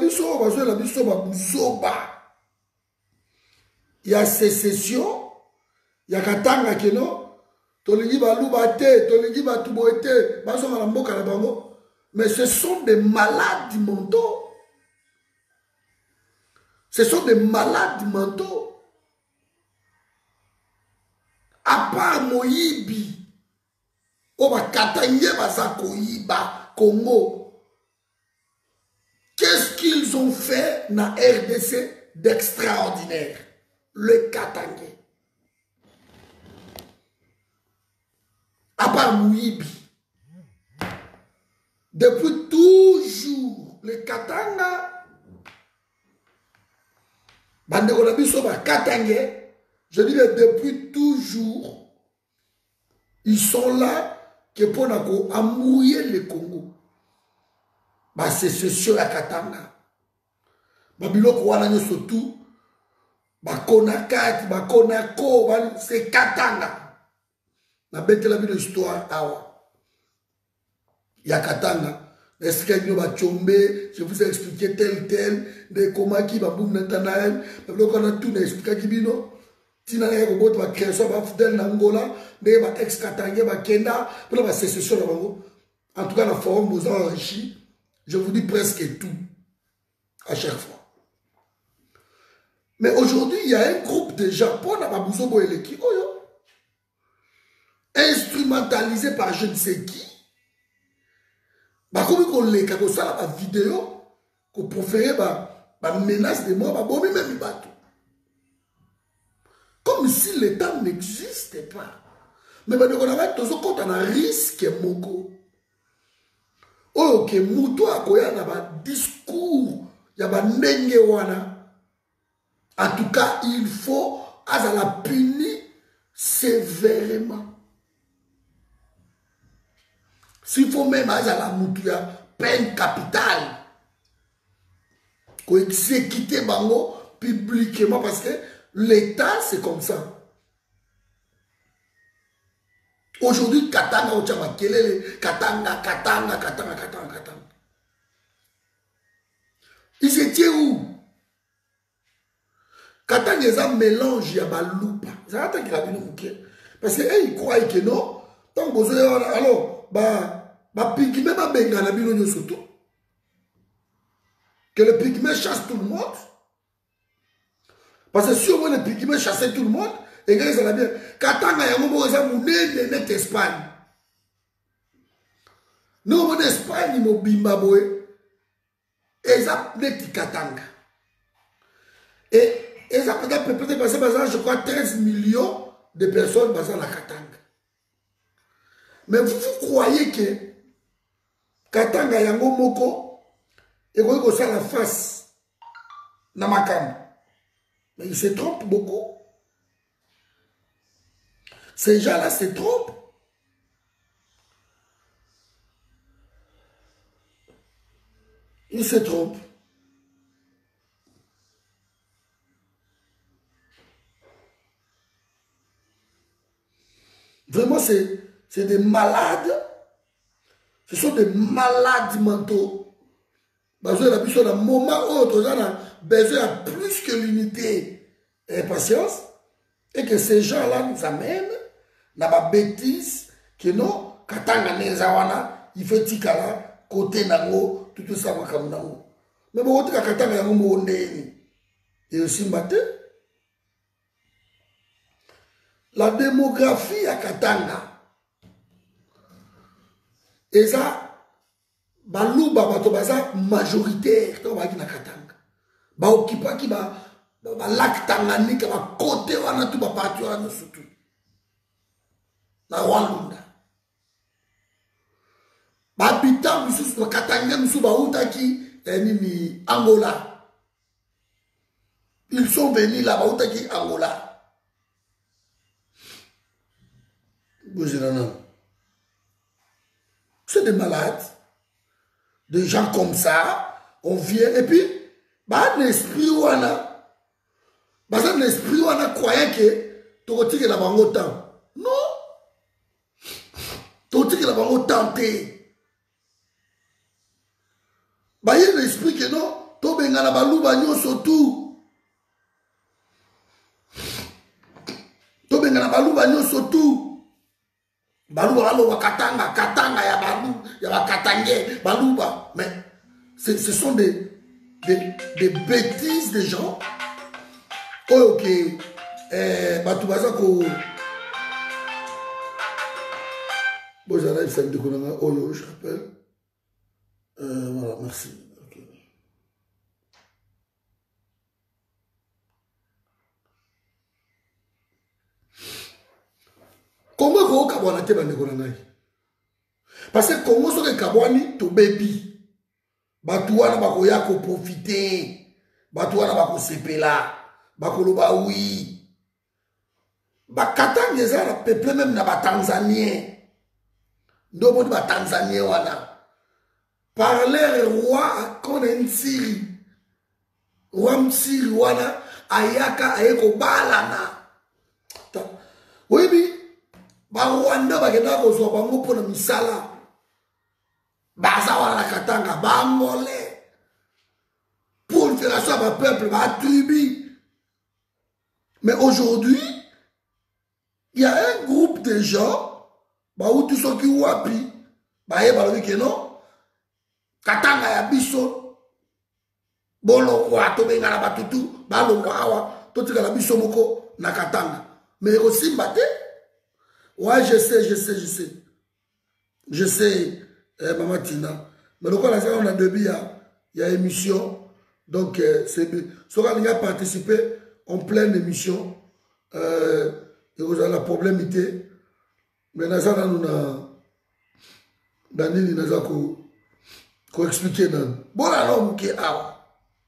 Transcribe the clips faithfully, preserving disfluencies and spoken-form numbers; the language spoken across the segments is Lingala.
Il y a sécession, il y a katanga que non, tolingi ba luba te, tolingi ba tuboete, baso na mboka na bango, mais ce sont des malades mentaux. Ce sont des malades mentaux. À part Moyibi, Oba Katangé Baza Koyiba, Congo, qu'est-ce qu'ils ont fait dans R D C d'extraordinaire? Le Katangé. À part Moyibi. Depuis toujours, le Katanga, Katangé, je dis depuis toujours, ils sont là que pour amouiller le Congo. Bah, c'est ce sur la Katanga. Babiloko wana surtout. Bah, Konakati, bah, Konako, c'est Katanga. Na bête la vie de l'histoire, awa. Il y a Katanga. Est-ce qu'il y a je vous ai expliqué tel tel, de comment qui va boum Nathanaël, mais on a tout expliqué qui bino. Tina na yako boto ba création ba fidèle na Angola, de ba ex Katanga ba Kenda, pour la sécession de Bango. En tout cas, la forum vous a enrichi. Je vous dis presque tout à chaque fois. Mais aujourd'hui, il y a un groupe de Japon à Babuzobo et Leki, instrumentalisé par je ne sais qui. Bah, comme on les quand ça la vidéo, qu'on préférait bah, bah menace de mort, bah bon même bateau. Comme si l'État n'existait pas. Mais bah on a toujours quand on a risque moko. Oh que muto akoya na ba discours, ya ba ndenge wana. En tout cas, il faut à la punir sévèrement. S'il faut même à la moutia, peine capitale, qu'on exécute bango publiquement parce que l'État c'est comme ça. Aujourd'hui, Katanga, Ochama, Kelele, Katanga, Katanga, Katanga, Katanga, Katanga. Il se tient où? Katanga, il y a un mélange, il y a un loupa. C'est un truc qui a vu parce qu'ils croient que non. Tant que vous avez alors, bah, bah, pygmée, bah, bengana, bino, surtout. Que le pygmée chasse tout le monde. Parce que si au moins le pygmée chassait tout le monde, et que ça va bien. Katanga, il y a un moment où ça mouné, net Espagne. Nous, en Espagne, nous, Bimbabwe, et ça, net Katanga. Et, et ça peut-être passer, je crois, treize millions de personnes basées à la Katanga. Mais vous, vous croyez que Katanga yango moko et qu'on ça la face namakam. Mais il se trompe beaucoup. Ces gens-là se trompent. Ils se trompent. Vraiment, c'est c'est des malades. Ce sont des malades mentaux. Parce que la personne, à un moment où autre, on a besoin de plus que l'unité et la patience. Et que ces gens-là nous amènent dans la bêtise que non, Katanga Nezawana, il fait Tikala, côté Nango, tout ça, comme Nango. Mais bon, Katanga Yango, et aussi Mbate. La démographie à Katanga. Et ça, balouba bato baza majoritaire to ba kina Katanga. Ba okipa ki ba ba lac Tanganyika ba côté wana tu ba parti wana surtout. Na Rwanda. Ba habitant mususu ba Katanga mususu ba utaki nini Angola. Ils sont venus là ba utaki Angola. C'est des malades. Des gens comme ça, on vient et puis, bah, l'esprit ouana, bah, ça, l'esprit ouana croyait que tu retires la bango temps. Non. Tu retires la bango temps. Bah, il y a l'esprit que non, tu benga na baluba nyonso tout. To benga na baluba nyonso tout. Baluba baluba katanga, katanga ya balu, ya bakatange, baluba. Mais ce sont des, des, des bêtises des gens. Oh, ok. Eh, Batubaza ko. Bon, j'arrive, ça me déconne. Oh, yo, je rappelle. Euh, voilà, merci. Okay. Congo ko kabwana te bandeko na ngai. Parce que Congo soki kabwani to baby. Batu wana bakoya ko profiter. Batu wana bako sepela. Bakoloba oui. Bakatanga eza na peuple même na ba Tanzanien. Ndo moni ba Tanzanien wana. Parler roi qu'on est Nsiri. Roi Msiri wana ayaka ayeko balana. Oui bi ba Rwanda bakenda ko zo bango pona misala. Baza wana katanga bangole. Pour faire ça ba peuple ba tribu. Mais aujourd'hui, il y a un groupe de gens, bah où tous ceux qui wapi, bah y a que non, katanga ya biso, bolo wa to benga na batutu, ba lo wa to tika la biso moko na katanga. Mais aussi mbate, ouais je sais, je sais, je sais, je sais, eh, Maman Tina. Mais le quoi on a deux il y a émission, donc euh, c'est, si on a participé en pleine émission, euh, et vous avez la problème était, mais nous avons Daniel nous a expliqué. Bon alors, ok, ah.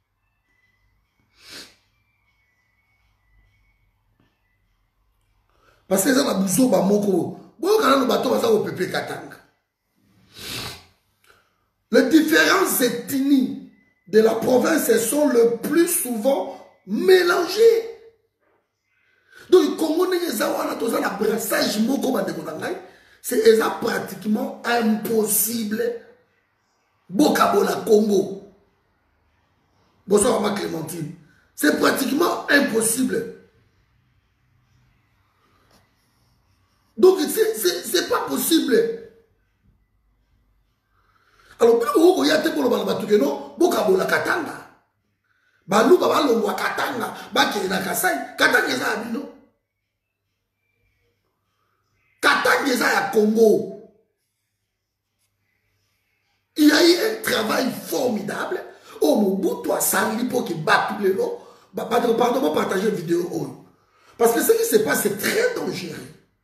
Parce que ça a besoin de moko. Bon, quand nous bateau ça au peuple katanga. Les différentes ethnies de la province sont le plus souvent mélangées. Donc, Congo le brassage c'est pratiquement impossible. Bokabola Congo. Bonsoir ma Clémentine. C'est pratiquement impossible. Donc, c'est pas possible. Alors, il y a des gens Bokabola Katanga. Baluba balongwa Katanga. Baki na Kasai. Katanga eza abino. Katanga eza ya Congo. Il y a eu un travail formidable. Oh, Mobutu a sali pour qu'il batte tous les lots. Pardon, pardon, partager une vidéo. Parce que ce qui se passe, c'est très dangereux.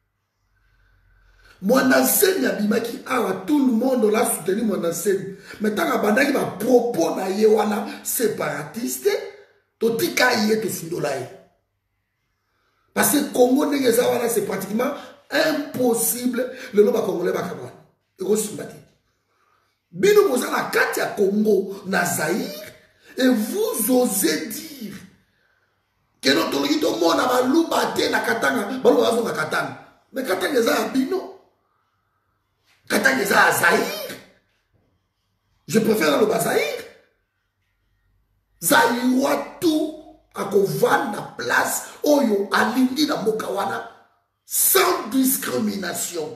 Moi, enseigne Abimaki, tout le monde l'a soutenu, mon enseigne. Mais tant que va propos na yewana séparatiste, to tika yé to sindolaye. Parce que Congo c'est pratiquement impossible. Le nom congolais va kabwa. Et go sympathie. Bino boza la Katia Congo na Zaïre et vous osez dire que notre lito mona baluba te na Katanga, baluba zo na Katanga. Mais Katanga eza bino. Katanga eza à Zaïre. Je préfère le Bazaïre. Zaïwa tout à Kovan na place oyo alingi na mokawana sans discrimination.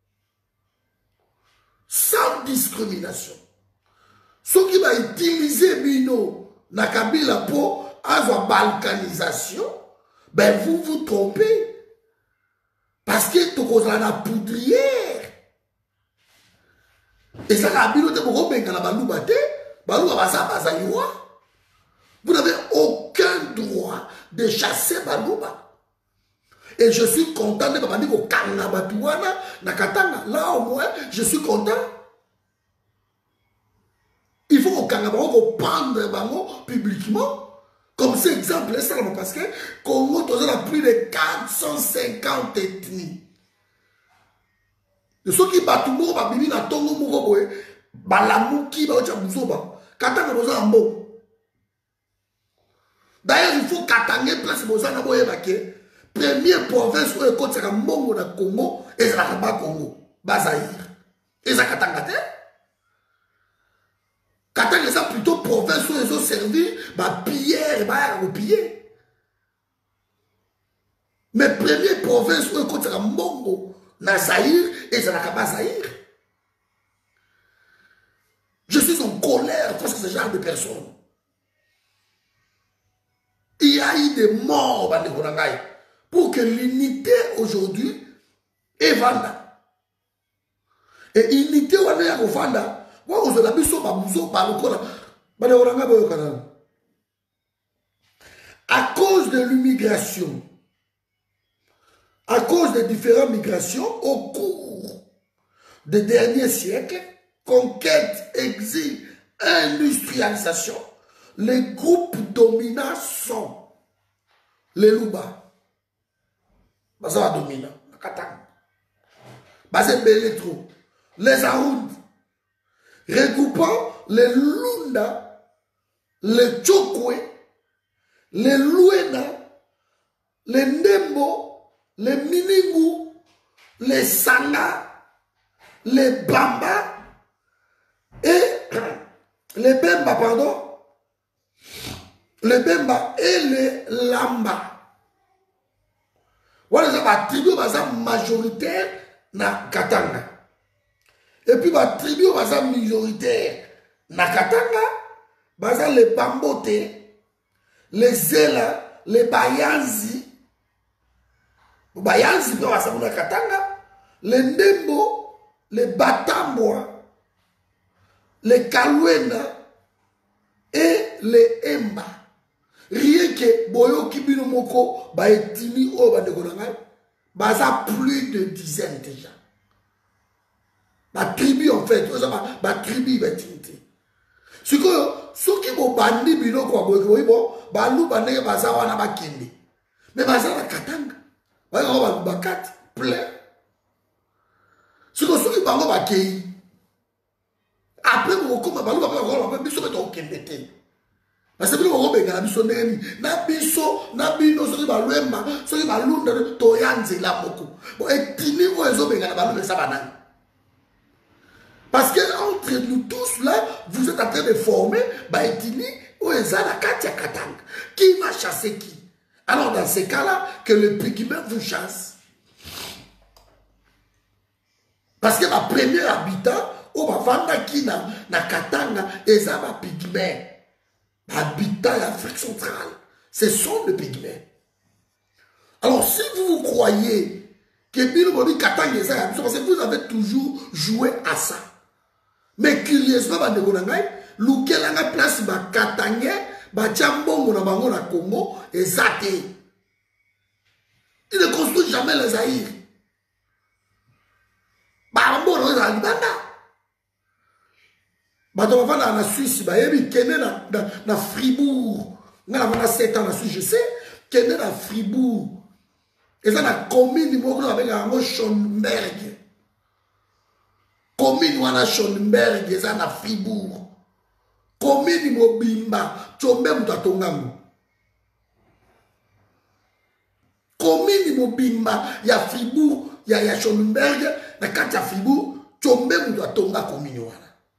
Sans discrimination. Ce qui va utiliser Bino na Kabila pour avoir balkanisation, ben vous vous trompez. Parce que tu causes la poudrière. Et ça, la Bino te beaucoup benga na baluba te, baluba basa bazaïwa. Vous n'avez aucun droit de chasser baluba. Et je suis content de me dire que Kanabatuana, Nakatanga, là au moins, je suis content. Il faut au Kanabatuana prendre bango publiquement. Comme c'est exemple, parce que Congo a plus de quatre cent cinquante ethnies. De ceux qui battent tout le monde, Bibi na Tongo Mugoboe, Balamuki, Baocha Muzoba, Katanga Boza Ambo. D'ailleurs, il faut Katanga place Boza Naboye Baké. Première province où est côté Mongo na Congo et la Congo, Bazaïr. Et ça Katanga te. Katanga c'est plutôt province où est servir ma pierre ba piller. Mais première province où écoute la Mongo na Zaïre et ça n'a pas Zaïre. Je suis en colère face à ce genre de personnes. Il y a eu des morts pour que l'unité aujourd'hui est vendue. Et l'unité où est vendue, vous avez vu à cause de l'immigration, à cause des différentes migrations au cours des derniers siècles, conquête, exil, industrialisation, les groupes dominants sont les Luba, Baza dominant, Katang, Baza Beletro, les Aoud, regroupant les Lunda, les Tchokwe, les Luena, les Ndembo, les Miningu, les Sanga, les Bamba et les Bemba, pardon, les Bemba et les Lamba. Voilà, c'est ma tribu majoritaire na Katanga. Et puis ma tribu minoritaire na Katanga, baza les Bambote, les Zela, les Bayanzi, Bayanzi baza na Katanga, les Ndembo, les Batamboa, les Kalouena et les Emba. Rien que Boyo Kibino Moko, ba etini o ba dekonanga, baza plus de dizaines déjà. Ma tribu en fait, ma tribu va être. Ce que ceux qui vont bandi bino kwa boyo bo, ba lu bande baza wana ba kindi. Mais baza na Katanga. Ba ba ba kat plein. Ce que ceux qui bango ba kei. Après vous comme ba lu ba ba ba biso beto kendete. Parce que vous avez un biso neni, na biso, na bino, ceux qui va l'ouema, ceux qui va l'unda, toyanze la moko. Bon, et tini vous avez benga na balu de sabanan. Parce que entre nous tous là, vous êtes en train de former, bah et tini ou ezala katia katang. Qui va chasser qui? Alors dans ces cas-là, que le pygmée vous chasse. Parce que ma premier habitant, ou ma vanda qui na na katanga, ezala pygmée. Habitat l'Afrique centrale, ce sont les pygmées. Alors si vous croyez que Bilbobi Katanga est ça, parce que vous avez toujours joué à ça. Mais curieusement, l'oukelanga place ba Katanga, ba Tchambongo na bango na Congo, et Zate. Il ne construit jamais les Zaïre. Ba Ambo no za Libanda. Bato bavanda na Suisse, ba yebi kene na na, na Fribourg. Nga na sept ans na Suisse, je sais, kene na Fribourg. Et ça na commune moko avec un Schonberg. Commune wana Schonberg, et ça na Fribourg. Commune Mobimba, Tchombe mutatongango. Commune Mobimba, ya Fribourg, ya ya Schonberg, na kati ya Fribourg, Tchombe mutatonga commune wana.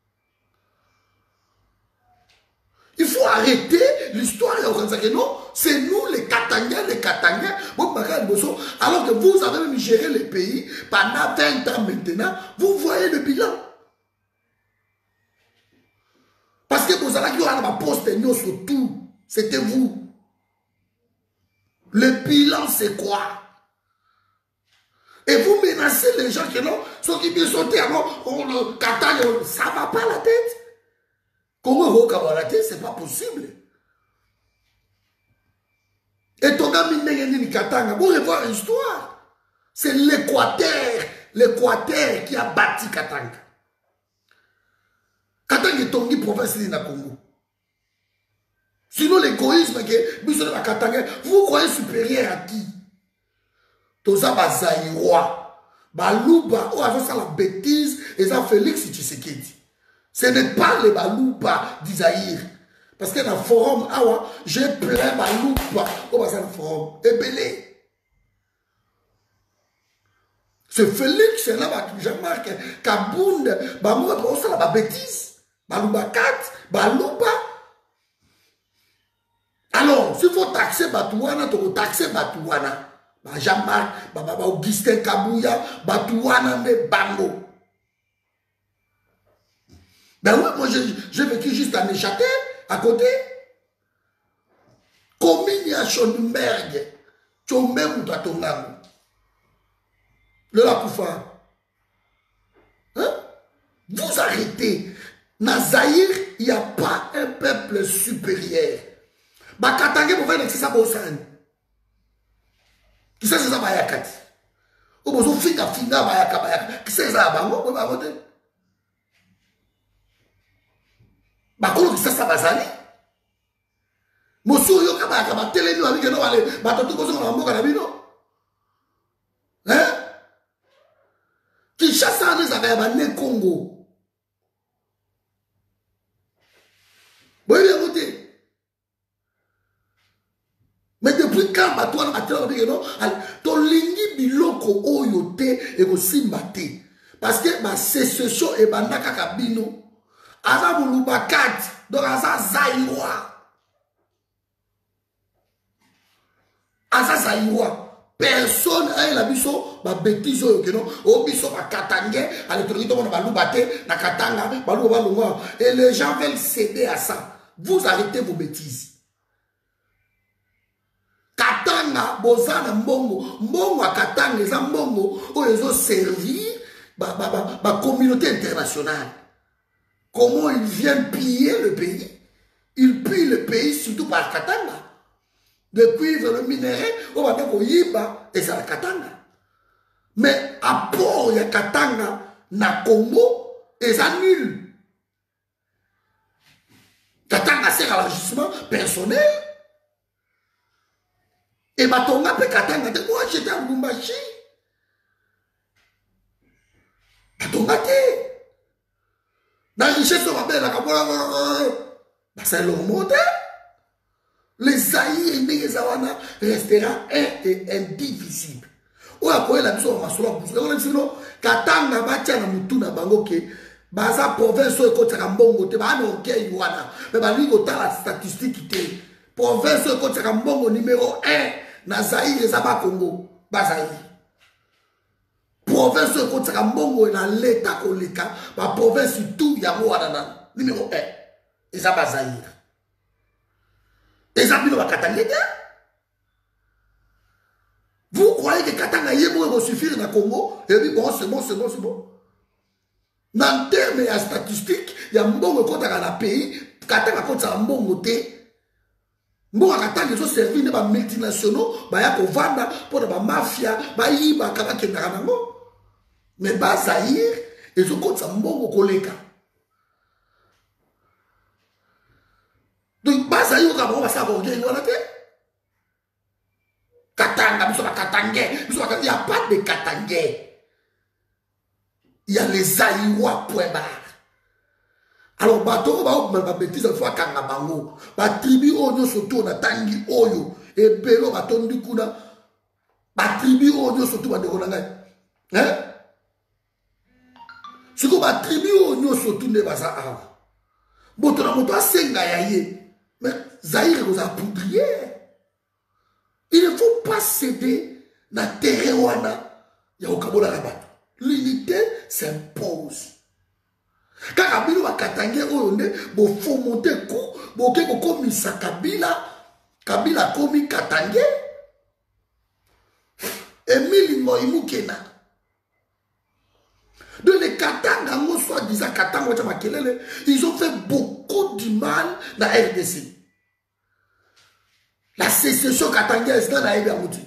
Il faut arrêter l'histoire. Non, c'est nous les Katangais, les Katangais. Alors que vous avez même géré le pays pendant vingt ans maintenant, vous voyez le bilan. Parce que vous avez un poste sur tout. C'était vous. Le bilan, c'est quoi? Et vous menacez les gens qui non, ceux qui viennent sauter avant, on le Katanga, ça ne va pas la tête. Comment vous avez c'est pas possible. Et ton gars Minengeni Katanga, vous revoir l'histoire. C'est l'Équateur, l'Équateur qui a bâti Katanga. Katanga est Tongi, province de Congo. Sinon l'égoïsme que Katanga, vous croyez supérieur à qui? Toza Bazaïrois, Balouba, ou avant ça la bêtise, et ça Félix Tshisekedi. Ce n'est pas les Balouba d'Isaïr. Parce que dans le forum, j'ai plein de Balouba. Au bas dans le forum. Et belé. Ce Félix, c'est là, Jean-Marc, Kabound, Bamoua, c'est la bêtise. Balouba quatre, Balouba. Non, s'il faut taxer Batouana, tu faut taxer Batouana. Bah, Jean-Marc, bah, bah, bah, Augustin Kabouya, Batouana, mais Bango. Ben oui, moi j'ai vécu juste à Néchaté, à côté. Commune à Schonberg, tu as même ou ton âme. Le Lakoufa. Hein? Vous arrêtez. Nazaïr, il n'y a pas un peuple supérieur. Bah, Katangé, vous voyez, c'est ça, Bossan. Qui c'est ça, Bayakati? Ou vous finga, finga, Bayaka, Bayaka. Qui c'est ça, Bango? Vous va voter. Bah, comment qui c'est ça, Bazali? Monsieur, yo, Bayaka, bah, télé, nous, avec nous, allez, bah, tout le monde, on a un mot, Kanabino. Hein? Qui chasse à nous, ça va y avoir né Congo. Vous voyez bien voter. Mais depuis quand Batouana Matela dit que non, ton lingi biloko oyo te et ko simbate. Parce que ma sécession et bandaka kabino. Aza bulubakat, donc aza zaïwa. Aza zaïwa. Personne a la biso ba bêtise oyo que non, o biso ba katangé, à l'autorité on va lubate na katanga, ba luba lunga et les gens veulent céder à ça. Vous arrêtez vos bêtises. Katanga, bozana mbongo, mbongo à Katanga, les mbongo, où ils ont servi la communauté internationale. Comment ils viennent piller le pays? Ils pillent le pays surtout par Katanga. Le cuivre, le minerai, on va dire Yiba et c'est la Katanga. Mais à port, il y a Katanga, na Congo, et ça nul. Katanga sert à l'enrichissement personnel. Et Batonga peut Katanga. Moi j'étais à Lubumbashi. Batonga te. Dans la richesse de la belle, c'est le monde. Les Aïe et les Awana resteront un et indivisible. Ou après la mission de Masolo, Katanga batia na mutu na bango ke baza province ko tsaka mbongo te ba no ke wana mais ba lingo ta la statistique te province ko tsaka mbongo numéro un na Zaïre eza ba Congo ba Zaïre province ko tsaka mbongo na l'état koleka ba province tout ya wana na numéro un eza ba Zaïre eza bino ba Katanga te. Vous croyez que Katanga va suffire dans le Congo? Et puis bon, c'est bon, c'est bon, c'est bon. Dans le terme et la statistique, il y a un bon côté dans le pays, Katanga côté un bon côté. Bon, Katanga ils ont servi des multinationaux, bah ya ko vanda pour la mafia, bah yiba kaba kendarango. Mais bah Zaïre, ils ont côté un bon koleka. Donc bah Zaïre on va ça va gagner voilà te. Katanga, il n'y a pas de Katangais. Il y a les Aïwa point barre. Alors, bateau, on va bêtise une fois Kangabango. La tribu Oyo surtout, on a Tangi Oyo. Et Belo, baton du coup, la tribu Oyo surtout, on a hein? Ce que la tribu Oyo surtout, ne va pas. Bon, tu as mon toit, c'est Ngayaye. Mais Zaïre, vous a poudrier. Il ne faut pas céder dans le terrain. L'unité s'impose. Car Kabila va Katangé, il faut monter le coup, il faut commis sa Kabila, Kabila commis Katangé. Emile Moïmoukena. De les Katanga, soit-disant Katanga, ils ont fait beaucoup du mal dans la R D C. La sécession katangaise dans la Ebamouti.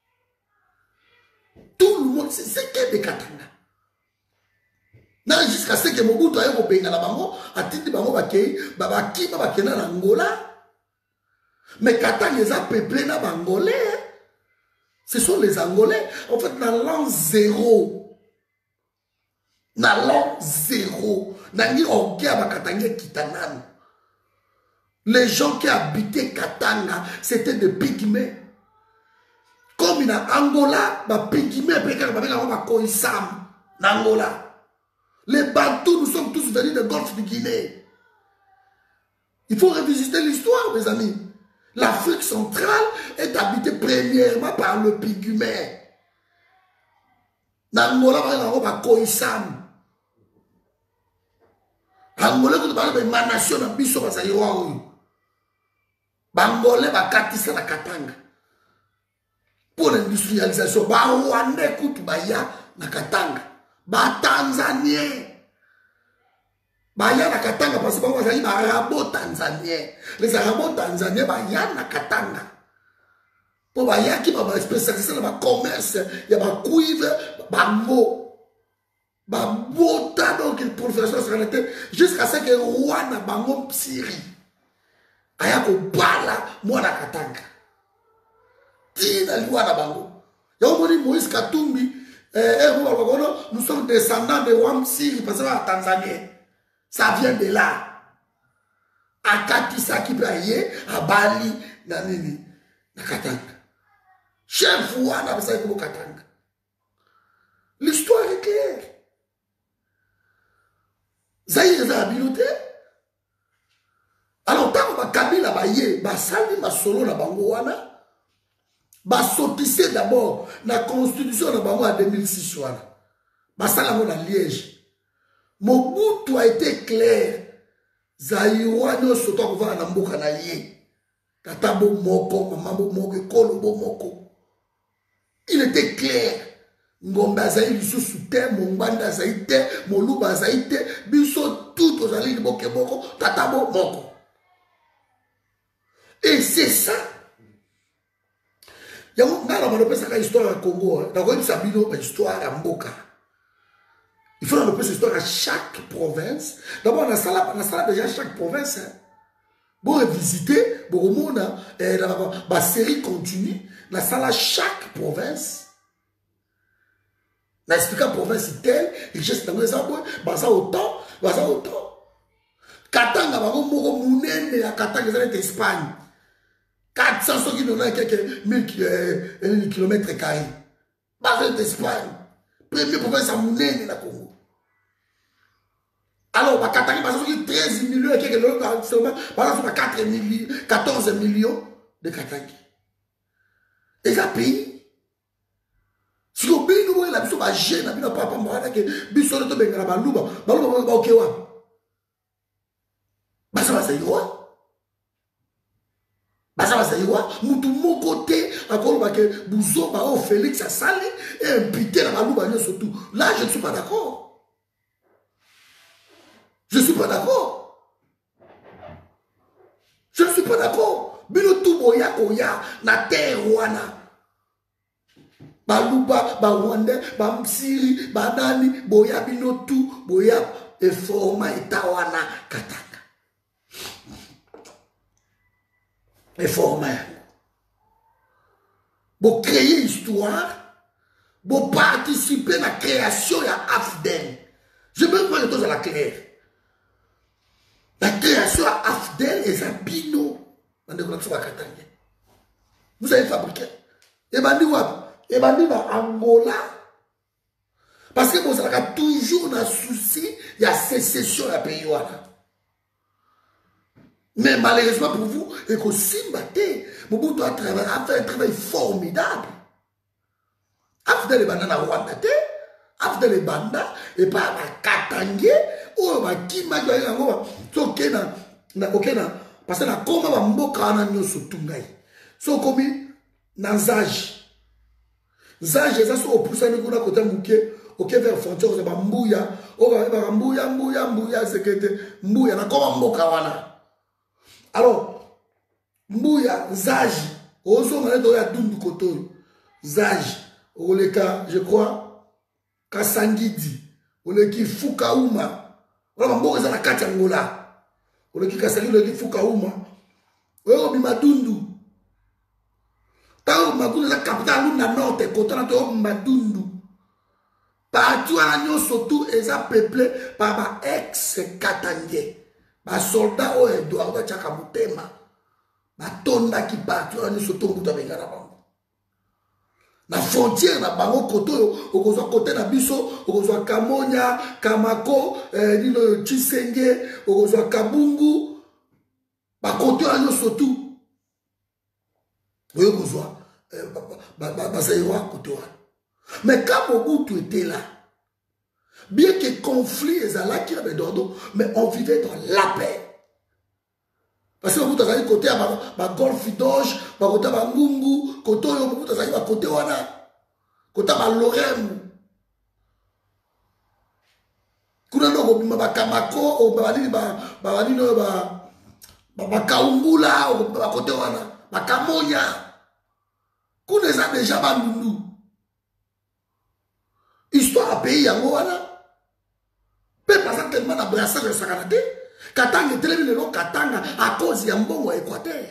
Tout le monde, c'est que des Katanga. Jusqu'à ce que Mobutu aille au pays dans la bango, à titre de bango bakei, babaki, babakena na Angola. Mais Katanga les a peuplés na Bangolais. Ce sont les Angolais. En fait, dans l'an zéro. Dans l'an zéro. Nangi orgueil à Katanga Kitanan. Les gens qui habitaient Katanga, c'était des pygmées. Comme il y a Angola, les pygmées, les Angola. Les Bantous, nous sommes tous venus du golfe de Guinée. Il faut revisiter l'histoire, mes amis. L'Afrique centrale est habitée premièrement par le pygmée. N'Angola, par exemple, il Koisam. Angola, quand on parle de émanation, on a biso basaïroa. Bangolais, bakatisa la Katanga. Pour l'industrialisation, ba Rwandais, kutu baya na Katanga. Ba Tanzanien. Baya na Katanga parce que ba wazali ba Arabo Tanzanien. Les Arabes Tanzaniens baya na Katanga. Pour baya qui ba spécialisé dans le commerce, il y a ba cuivre, bango. Ba bota donc il professeur sanitaire jusqu'à ce que Rwanda bango Syrie. Aya ko bala moi na Katanga. Tina liwa na bango. Yao moni Moïse Katumbi eh nous sommes descendants de Wam Syrie parce que la Tanzanie. Ça vient de là. À Katisa qui braille, à Bali, na nini, na Katanga. Chef Wana, ça est Katanga. L'histoire est claire. Zaïre za habiloté. Alors, tant que Kabila baye, basali basolo na bango wana, basotissé d'abord la constitution na bango en deux mille six wana. Basala mo na Liège. Mobutu a été clair. Zaïwa no soto ko va na mboka na ye. Tatabo moko, mambo moko, kolobo moko. Il était clair. Ngomba zaï biso soute, Mombanda zaï te, Moluba zaï te, biso tout aux alliés de boke moko, tatabo moko. Et c'est ça. Il y a une histoire à Congo. Il y a une histoire à Mboka. Il faut une histoire à chaque province. D'abord, on a déjà chaque province. Pour visiter, pour la série continue, on a chaque province. On a expliqué la province telle, richesse dans les arbres, basa autant, basa autant. Katanga, on a mounene à Katanga, c'est l'Espagne. quatre cents mille kilomètres carrés. Basa d'Espagne. Première province à mounene na Congo. Alors, bah, Katanga, bah, treize millions, quatorze millions de Katanga. Et ça pays. Si vous avez une la biso, bah, j'ai, n'a pas papa, bah, que, biso, le tobe, bah, louba, bah, louba, bah, ok, wa. Bah, ça va, ça y va. Bah, ça va, ça y va. Moutou, mon côté, encore, bah, que, bouzo, bah, oh, Félix, ça sali, et impliqué dans la louba, surtout. Là, je ne suis pas d'accord. Je ne suis pas d'accord. Je ne suis pas d'accord. Bino tout boya koya na terre wana. Baluba, ba Rwanda, ba Msiri, ba Nani, boya bino tout boya e forma etawana Katanga. E forma. Bo créer histoire, bo participer à la création de A F D N. Je veux voir les choses à la claire. La création à Afdel et Zabino. Vous avez fabriqué. Et bandi wap. Et bandi dans Angola. Parce que vous avez toujours un souci, il y a sécession à pays. Mais malheureusement pour vous, et que Simbate, Mobutu a fait un travail formidable. Afdel et Banda na Rwanda te. Afdel et Banda et pas à Katangé. Oh, bah, qui m'a dit, so kena, na okena, parce que na koma ba mboka na nyoso tungai. So komi na zage. Zage ça so opusa ni kuna côté muke, OK vers frontière ba mbuya, o ba ba mbuya mbuya mbuya sekete, mbuya na koma mboka wana. Alors, mbuya zage, ozo na do ya dundu koto. Zage, oleka, je crois, Kasangidi, oleki Fukauma. Voilà, mboka za na kati Angola. Ole ki kasali le ki fuka uma. Oyo bimadundu. Tao magundu za capital luna norte kota na to madundu. Partout à l'agneau surtout eza peuplé par ba ex Katangé. Ba soldat o Edouard Tchaka Mutema. Ba tonda ki partout à l'agneau surtout muta bengana bango. La frontière na bango koto okozwa côté na biso okozwa Kamonya Kamako eh, dilo Chisenge okozwa Kabungu ba koto anyo surtout Vous voyez, bonsoir. Bazaïwa côté. Mais quand Mobutu était là, bien que conflit et là qui avait d'ordre, mais on vivait dans la paix. Parce que Mobutu a côté à ma golf doge, ma côté à Mungu, côté à Mobutu a côté wana, côté à Lorem. Kuna no ko ba kamako o ba ni ba ba ni no ba ba kaungula o ba côté wana, ba kamonya. Kuna za déjà ba nunu. Histoire à pays yango wana. Pe pas tellement na brassage de sakanate. Katanga telemi lelo Katanga à cause ya mbongo Équateur.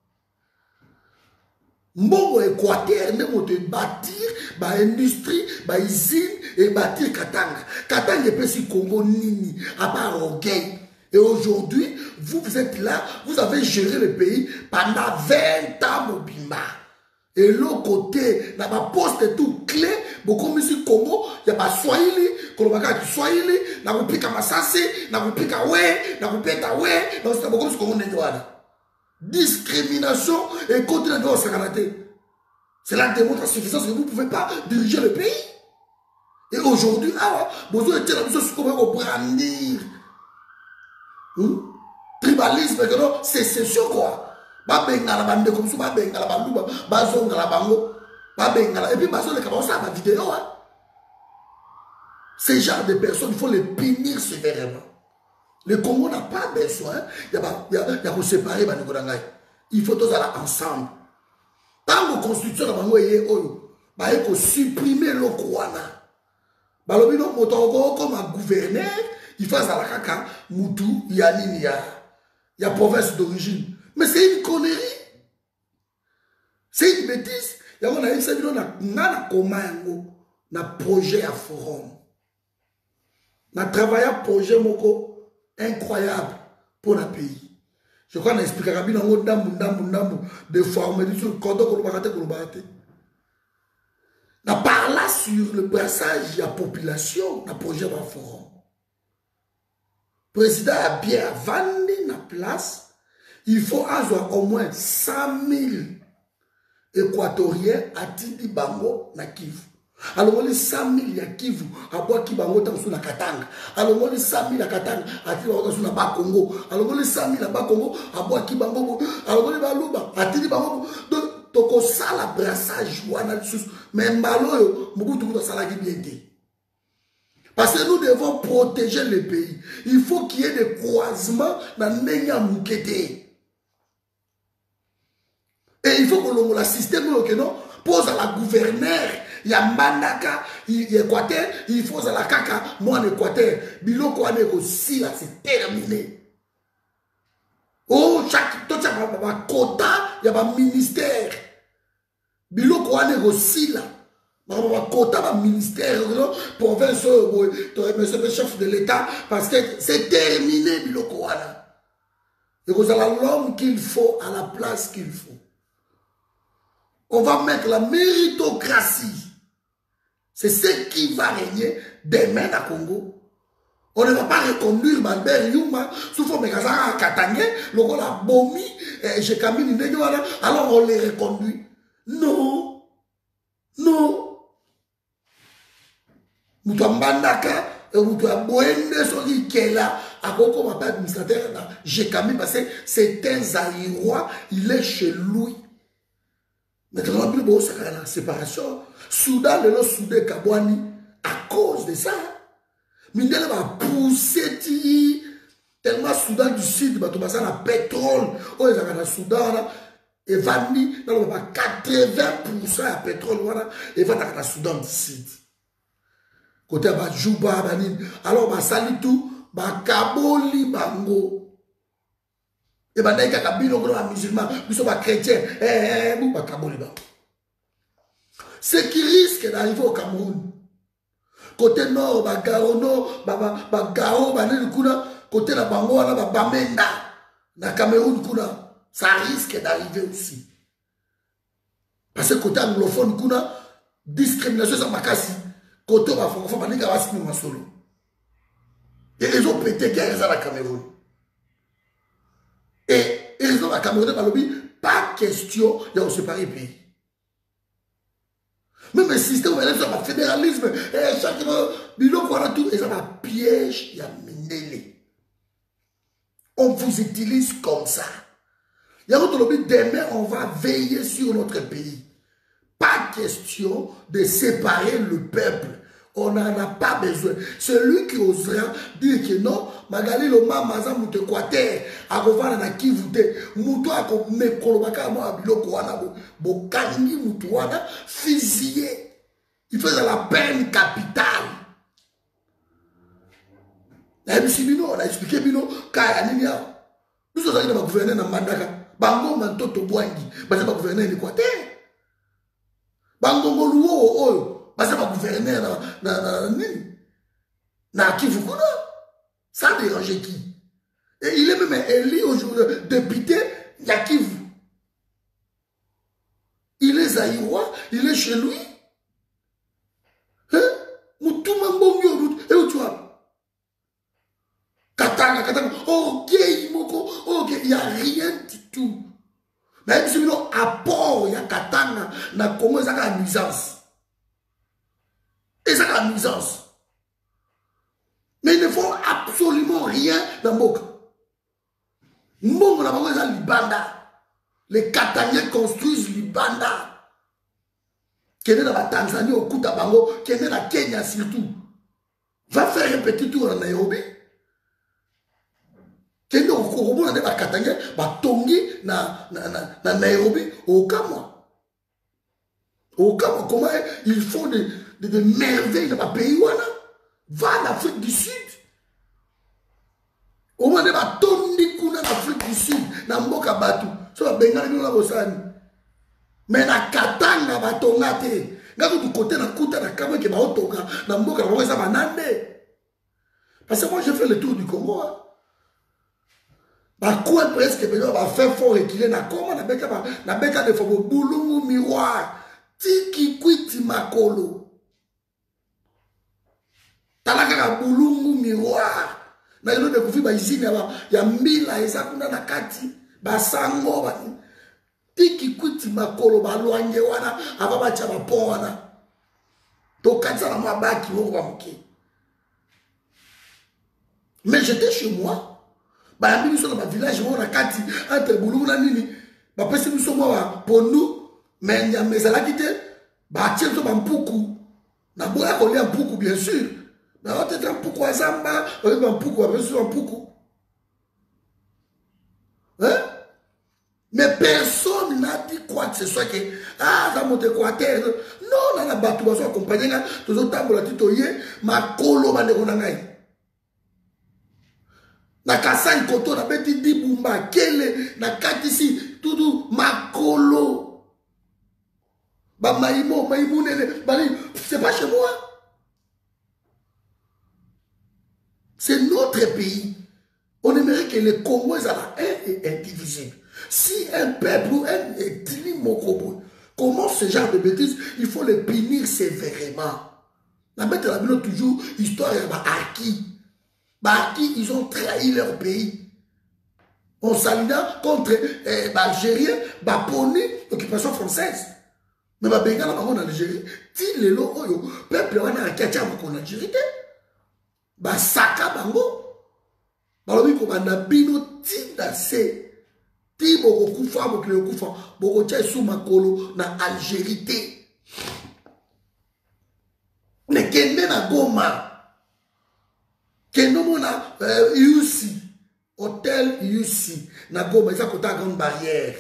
Mbongo Équateur ne mote bâtir ba industrie, ba usine et bâtir Katanga. Katanga est si Congo nini à part orgueil. Et aujourd'hui, vous, vous êtes là, vous avez géré le pays pendant vingt ans Mobimba. Et l'autre côté, dans ma poste tout clé, beaucoup de Congo, il y a pas Swahili, Kolobaka Swahili, na kupika masasi, na kupika we, na kupeta we, na kupika beaucoup de Congo n'endoana. Discrimination et contre le droit sakanate. Cela démontre à suffisance que vous ne pouvez pas diriger le pays. Et aujourd'hui, ah, vous avez été là, vous avez brandir. Tribalisme, c'est sécession quoi. Ba bengala bande comme ça, ba bengala bandu, ba zongala bango, ba bengala. Et puis ba zongala comme ça, ma vidéo. Ces genre de personnes, il faut les punir sévèrement. Le Congo n'a pas besoin, il y a il y a qu'on séparer ba nikodangay. Il faut tous aller ensemble. Tant que constitution na bango yé oyo, ba eko supprimer le Kouana. Ba lobino motongo comme un gouverneur, il faut ça la kaka mutu ya nini ya ya province d'origine. Mais c'est une connerie. C'est une bêtise. Il y a un projet à forum. On a travaillé un projet moko incroyable pour le pays. Je crois qu'on a expliqué de former sur le on a parlé sur le brassage de la population, un projet à forum. Le président a bien vendu la place. Il faut avoir au moins cent mille Équatoriens à Tindi Bango na Kivu. Alors, les cent mille à Kivu, à Boaki Bango, dans la Katanga. Alors, les cent mille à Katanga, à Tindi Bango, dans la Congo. Alors, les cent mille à Bakongo, à Boaki Bango. Alors, les Balouba, à Tindi Bango. Donc, toko sala brassage, wana sous. Mais Mbalo, Mobutu dans Salagi bien dit. Parce que nous devons protéger le pays. Il faut qu'il y ait des croisements dans Nenya Moukete. Et il faut que le système pose à la gouverneure, il y a Mandaka, il y a Équateur, il faut à la Kaka, moi en Équateur, Biloko ane aussi là, c'est terminé. Oh, chaque, tout ça, il y a un quota, il y a un ministère. Biloko ane aussi là, il y a un quota, un ministère, province, monsieur le chef de l'État, parce que c'est terminé, Biloko ane. Et vous avez l'homme qu'il faut à la place qu'il faut. On va mettre la méritocratie. C'est ce qui va régner demain à Congo. On ne va pas reconduire Malbert Yuma sous forme de Kazara à Katangé, le rôle a bomi, j'ai camine alors on les reconduit. Non. Non. Nous sommes bandaka, nous sommes boende soli qui est là. À Koko, ma père administrateur, j'ai camine parce que c'est un Zaïrois, il est chez lui. Maintenant, il y a une séparation. Soudan, le Soudan Kabouani, à cause de ça, Mindele va pousser tellement Soudan du Sud, il y a pétrole. Oh, il y a le Soudan, et Vani, il y a quatre-vingts pour cent de pétrole, et il y a le Soudan du Sud. Côté de Juba, alors, il y a tout, il y a Kaboli Bango. Et bien, il y a des musulmans, nous sommes chrétiens. Ce qui risque d'arriver au Cameroun, côté nord, Garono, Gao, côté la Bango, Bamenda, na Cameroun, ça risque d'arriver aussi. Parce que côté anglophone, discrimination, ça m'a cassé. Côté francophone, il y a un solo. Et ils ont pété guerre à la Cameroun. Et ils ont à Cameroun, pas question de séparer le pays. Même le système, il y a le fédéralisme, et chaque bilot, voilà tout, et ça va piège, il y a mené. On vous utilise comme ça. Il y a notre lobby, demain, on va veiller sur notre pays. Pas question de séparer le peuple. On n'en a pas besoin. Celui qui osera dire que non, Magali le mamaza mute kwater, akovana na kivute, muto ako mekolobaka mo abiloko wana bo, bo kangi mutu wana fusillé. Il faisait la peine capitale. La M C Bino, on a expliqué Bino, kaya nini yao. Nous sommes allés dans le gouvernement na Mandaka, bango mantoto bwangi, basa ba gouvernement ni kwater. Bango ngoluo oyo. Parce que le gouverneur na na na na Kivu kuna, ça dérange qui? Et il est même élu aujourd'hui député de Kivu. Il est zaïrois, il est chez lui. Hein? Moutouma mbongo, et où tu vois? Katanga, Katanga, ok, moko, ok, il n'y a rien du tout. Mais si nous apport, il y a Katanga, na comment ça a nuisance. Et ça a la nuisance. Mais ils ne font absolument rien dans Mboka. Mbongo na bango eza libanda. Les Katangais construisent libanda. Kende na Tanzanie au Kuta bango, kende na Kenya surtout. Va faire un petit tour en Nairobi. Kende au Korobo na ba Katangais, ba tongi na na na, na Nairobi au Kamwa. Au Kamwa, comment ils font des de, de merveilles dans le pays. Va en Afrique du Sud. Au moins, de la tondi kuna en Afrique du Sud, dans Mboka Batu. So, bengali nous la bosani. Mais na Katanga batonga te. Ngako du côté na kuta na kama ke ba otoka na Mboka ba wesa banande. Parce que moi j'ai fait le tour du Congo. Hein. Ba quoi presque besoin ba faire fort reculer na koma na beka ba na beka de fobo bulungu miroir. Tiki kwiti makolo. Talaka bulungu miroir. Na yelo de kufi ba izini ya ya mbila eza kuna na kati ba sango ba tiki kwiti makolo ba loange wana aba ba cha ba pon wana. To katsa na mabaki wo ba muke. Mais j'étais chez moi. Ba yambi biso na ba village wo na kati entre bulungu na nini. Ba pesi biso mo ba pondu mais ya mezala kite ba tieto ba mpuku. Na boya ko lia mpuku bien sûr. Mais on était un pouco à Zamba, on était un pouco à Bessu, un pouco. Hein? Mais personne n'a dit quoi que ce soit que, ah, ça monte quoi terre. Non, on a battu, on a accompagné, tous autres temps, on a dit, ma colo, ma néronangaï. Na Kasai Koto, na beti di Bumba, Kele, na Katisi, tout, ma colo. Ba maïmo, maïmo, c'est pas chez moi. C'est notre pays. On aimerait que les Congolais soient un et indivisible. Si un peuple ou un ethnie mokobo commence ce genre de bêtises, il faut les punir sévèrement. La bête de la Bible toujours histoire de Baki. Baki, ils ont trahi leur pays. On s'aligne contre eh, l'Algérien, Baponi, occupation française. Mais ma Bengala en Algérie, ti le lo oyo, peuple wana akatia en Algérie. Ba saka bango balobi ko banda bino tinda se ti boko kufa boko le kufa boko tia sous makolo na Algérie te ne kende na Goma kendo mona uh, U C hôtel U C na Goma isa kota grande barrière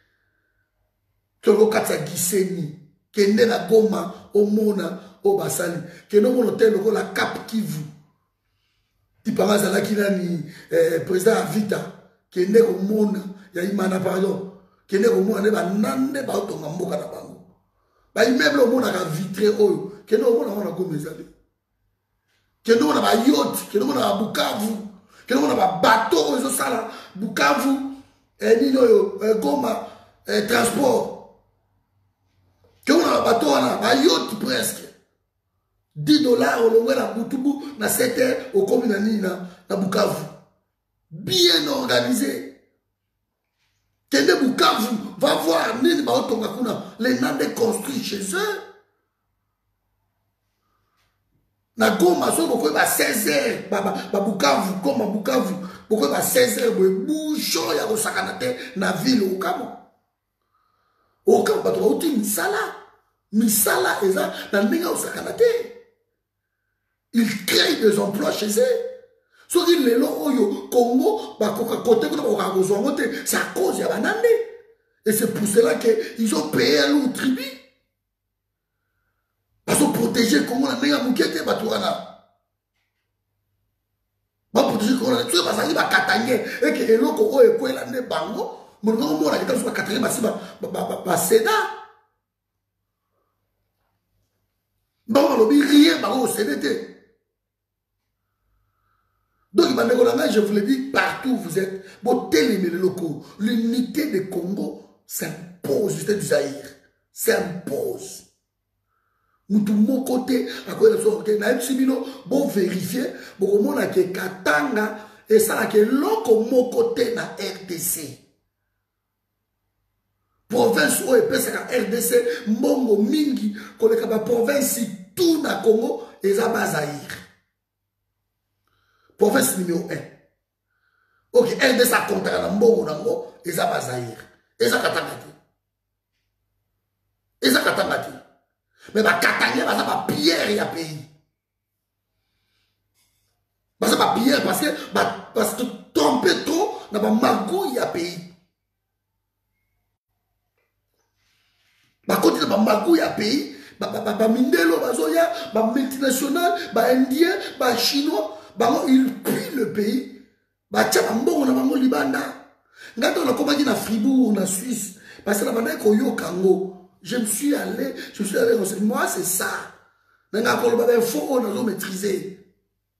toko katsa Gisenyi kende na Goma omona o basali kendo mona hôtel ko la Cap Kivu. Il parle à la Kinani, président Avita, qui est né au monde, il y a Imana pardon, qui est né au monde, il y a Nande, Bato Mamboka na Bango. Bah, immeuble au monde a vitré, qui est né au monde, on a comme ça. Qui est né au monde a yacht, qui est né au monde a Bukavu, qui est né au monde a bateau, ils ont ça là, Bukavu, et Nino, Goma, transport. Qui est né au monde a bateau, on a yacht presque. dix dollars au long na Butubu, na sept heures au commune na, na Bukavu. Bien organisé. Kende Bukavu, va voir Nini Baotonga Kuna, les Nandais construits chez eux. Na Goma, so boko ba seize heures, ba ba Bukavu, Goma Bukavu, boko ba seize heures, bouchon ya kosakanate na ville Okamo. Okamo bato ba uti misala, misala eza na ndinga kosakanate. Ils créent des emplois chez eux. So dit les oyo Congo, ba koka côté ko ba ko c'est à cause ya banane. Et c'est pour cela que ils ont payé à l'autre tribu. Parce que protéger le Congo, il y a des gens qui sont protéger le Congo, tu vas aller à Katangé, et que les gens qui ont été là, les bango, mais nous avons dit que Katangé, c'est Seda. Donc, on a dit rien, c'est C D T. Donc, je vous l'ai dit, partout où vous êtes, bon, télémez les locaux, l'unité du Congo s'impose, l'unité du Zaïre s'impose. Nous tout mon côté, à quoi il y a bon vérifier, bon comment on a que Katanga et ça a que l'autre mon côté na R D C. Province où est pèse à R D C, Mbongo Mingi, qu'on est capable province tout na Congo et ça Zaïre. Province numéro un. Ok, R D C a compté na Mbongo nango et ça Zaïre. Et ça Katanga. Et ça Katanga. Mais bah Katanga, bah ça va pierre et à pays. Bah ça va pierre parce que bah parce que tromper trop, n'a pas magouille à pays. Bah quand il bah magouille à pays, bah bah bah mindelo, bah zoya, bah multinational, bah indien, bah chinois, bah ils pillent le pays. Bah tiens, bah bon on a bah libanda. Quand on a commencé na Fribourg, en Suisse, parce que la bande koyo Kango. Je me suis allé, je me suis allé, moi c'est ça. Il faut qu'on maîtriser.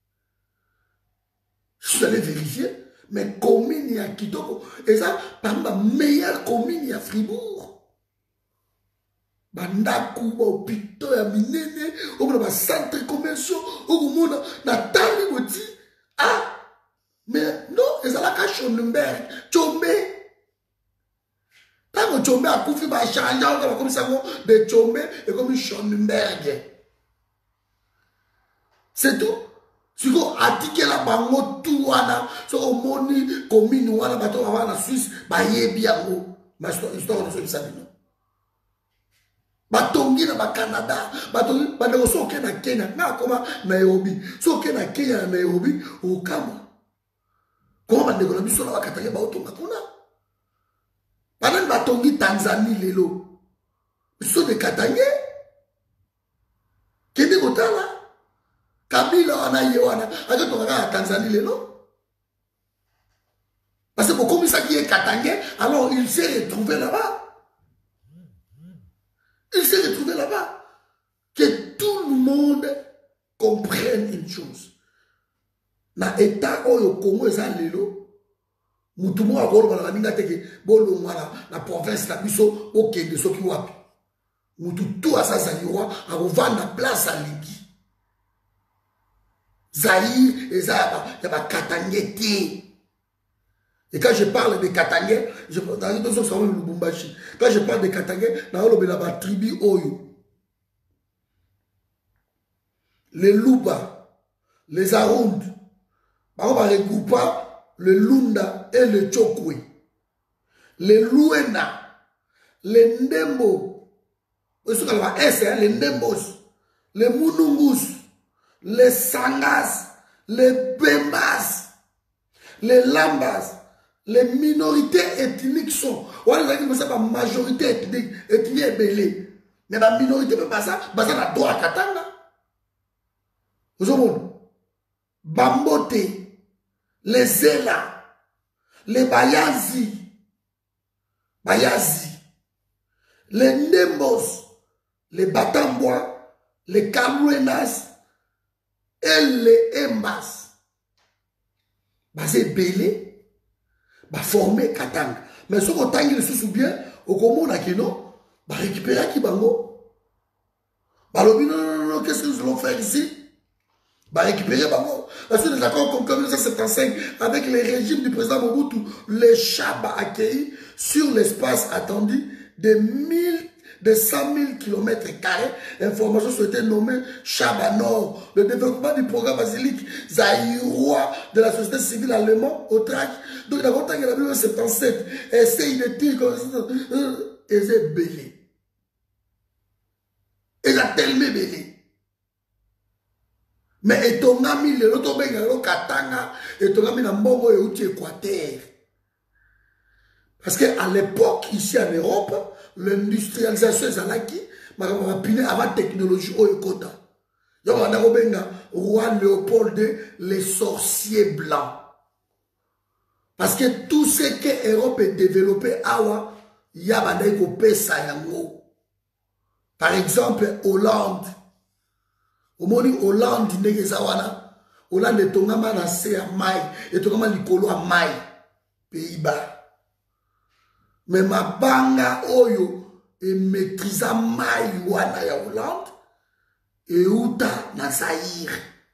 Je suis allé vérifier, mais commune il y a Kitoko. Et ça, parmi ma meilleure commune, il y a Fribourg. Bandakou, Opito, Minene, au moins centre commercial, au moins Nathalie Moti. Ah, mais non, ils ont la cache au Nürnberg. Tchombe. Quand Tchombe a couffé, il va changer comme ça, de Tchombe et comme Schonenberg. C'est tout. Si vous avez la bango tout wana, so au moni commune wana bato wana na Suisse, ba yebi yango. Ma histoire de ce sabino. Batongi na ba Canada, batongi ba so ke na Kenya, na koma Nairobi. So ke na Kenya na Nairobi, ukama. Koma ndeko na biso na bakatanga ba otonga kuna. Banan batongi Tanzanie lelo. Biso de Katangé. Kende kotala. Kabila wana yewana. Ajo tonga Tanzanie lelo. Parce que comme ça qui est Katangé, alors il s'est retrouvé là-bas. Il s'est retrouvé là-bas. Que tout le monde comprenne une chose. Na état oyo Congo eza lelo. Mutumo akoro bala ninga teke bolo mwana na province na biso okende soki wapi. Mutu tout asasa yiwa akovanda place à Libye. Zaïre et Zaba, il y a pas Katangé. Et quand je parle de Katangé, je dans le Lubumbashi. Quand je parle de Katangé, dans le tribu Oyo. Les Luba, les Around, on va regrouper le Lunda et le Chokwe. Les Luena, les Ndembo, les Ndembos, les Munungus, les Sangas, les Bembas, les Lambas, les minorités ethniques sont. On a dit que c'est pas majorité ethnique, ethnie est belée. Mais la minorité peut pas ça, ça n'a droit à Katanga. Vous savez, Bambote, les Zela, les Bayazi, Bayazi, les Ndembos, les Batambois, les Kamwenas, et les Embas. C'est belé, bah former Katanga. Mais ce qu'on tangue se souvient, au Comon à Keno, bah récupérer qui bango. Bah non, non, non, qu'est-ce que nous allons faire ici? va récupérer bango. Parce que les accords conclus en mille neuf cent soixante-quinze avec le régime du président Mobutu, les chats va accueillir sur l'espace attendu de mille de cent mille kilomètres carrés. Information souhaitée nommée Chaba Nord. Le développement du programme basilique zaïrois de la société civile allemande au trac. Donc, d'abord, tant qu'il a mille neuf cent soixante-dix-sept, essaye de tirer comme ça. Et c'est belé. Et il a tellement belé. Mais et ton ami, le loto benga, le katanga, et ton ami, n'ambongo et outil Équateur. Parce qu'à l'époque, ici en Europe, l'industrialisation est là qui m'a rapidé avant la technologie au Ekota. Donc, on a benga, roi Léopold deux, les sorciers blancs. Parce que tout ce que l'Europe est développé, awa, il y a des pesa yango. Par exemple, Hollande. Au moni Hollande negezawana. Hollande est tongama na se à mai, et tongama likolo à mai. Pays-Bas. Mais ma banga oyo et maîtrisa mai wana ya Hollande et uta na Zaïre.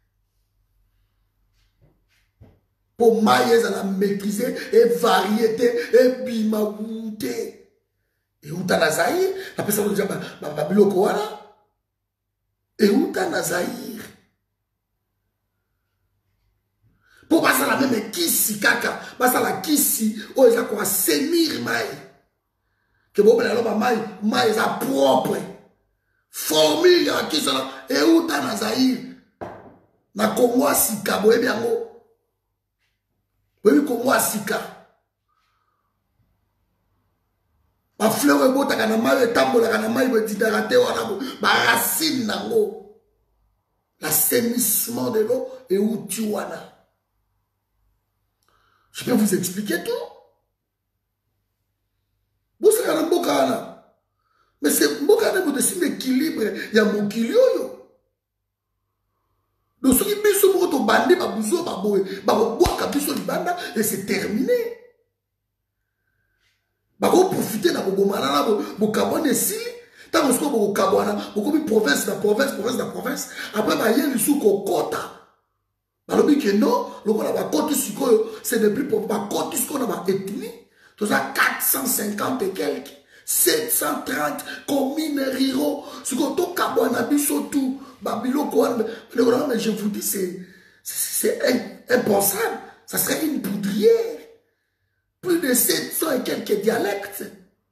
Pour mai ça la maîtriser et variété et bimaoute. Et uta na Zaïre, la personne dit ba ba biloko wana. Et uta na Zaïre. Pour passer la même kisi kaka, passer la kisi, oh ils ont quoi sémir mai. Que bon ben alors mai, mai ils ont propre. Formule à qui ça et uta na Zaïre. Na Congo sika boye bien go. Oui Congo sika. Ba fleur e bota kana mai etambola kana mai be didarate wana bo. Ba racine nango. L'assainissement de l'eau et uti wana. Je peux vous expliquer tout. Vous savez, il y a un bokana. Mais c'est un bokana qui est un équilibre. Il y a un équilibre. Donc, ceux qui sont en train de bander, et c'est terminé. Ils vont profiter de la carbone ici. Tant que vous avez une province, la province, province, la province. Après, il y a une sous-cocota. Alors que non, ce n'est plus pour ma côte, ce qu'on a ethnie. Tout ça, quatre cent cinquante et quelques, sept cent trente communes ruraux. Ce qu'on a tout, mais je vous dis, c'est impensable. Ça serait une poudrière. Plus de sept cents et quelques dialectes.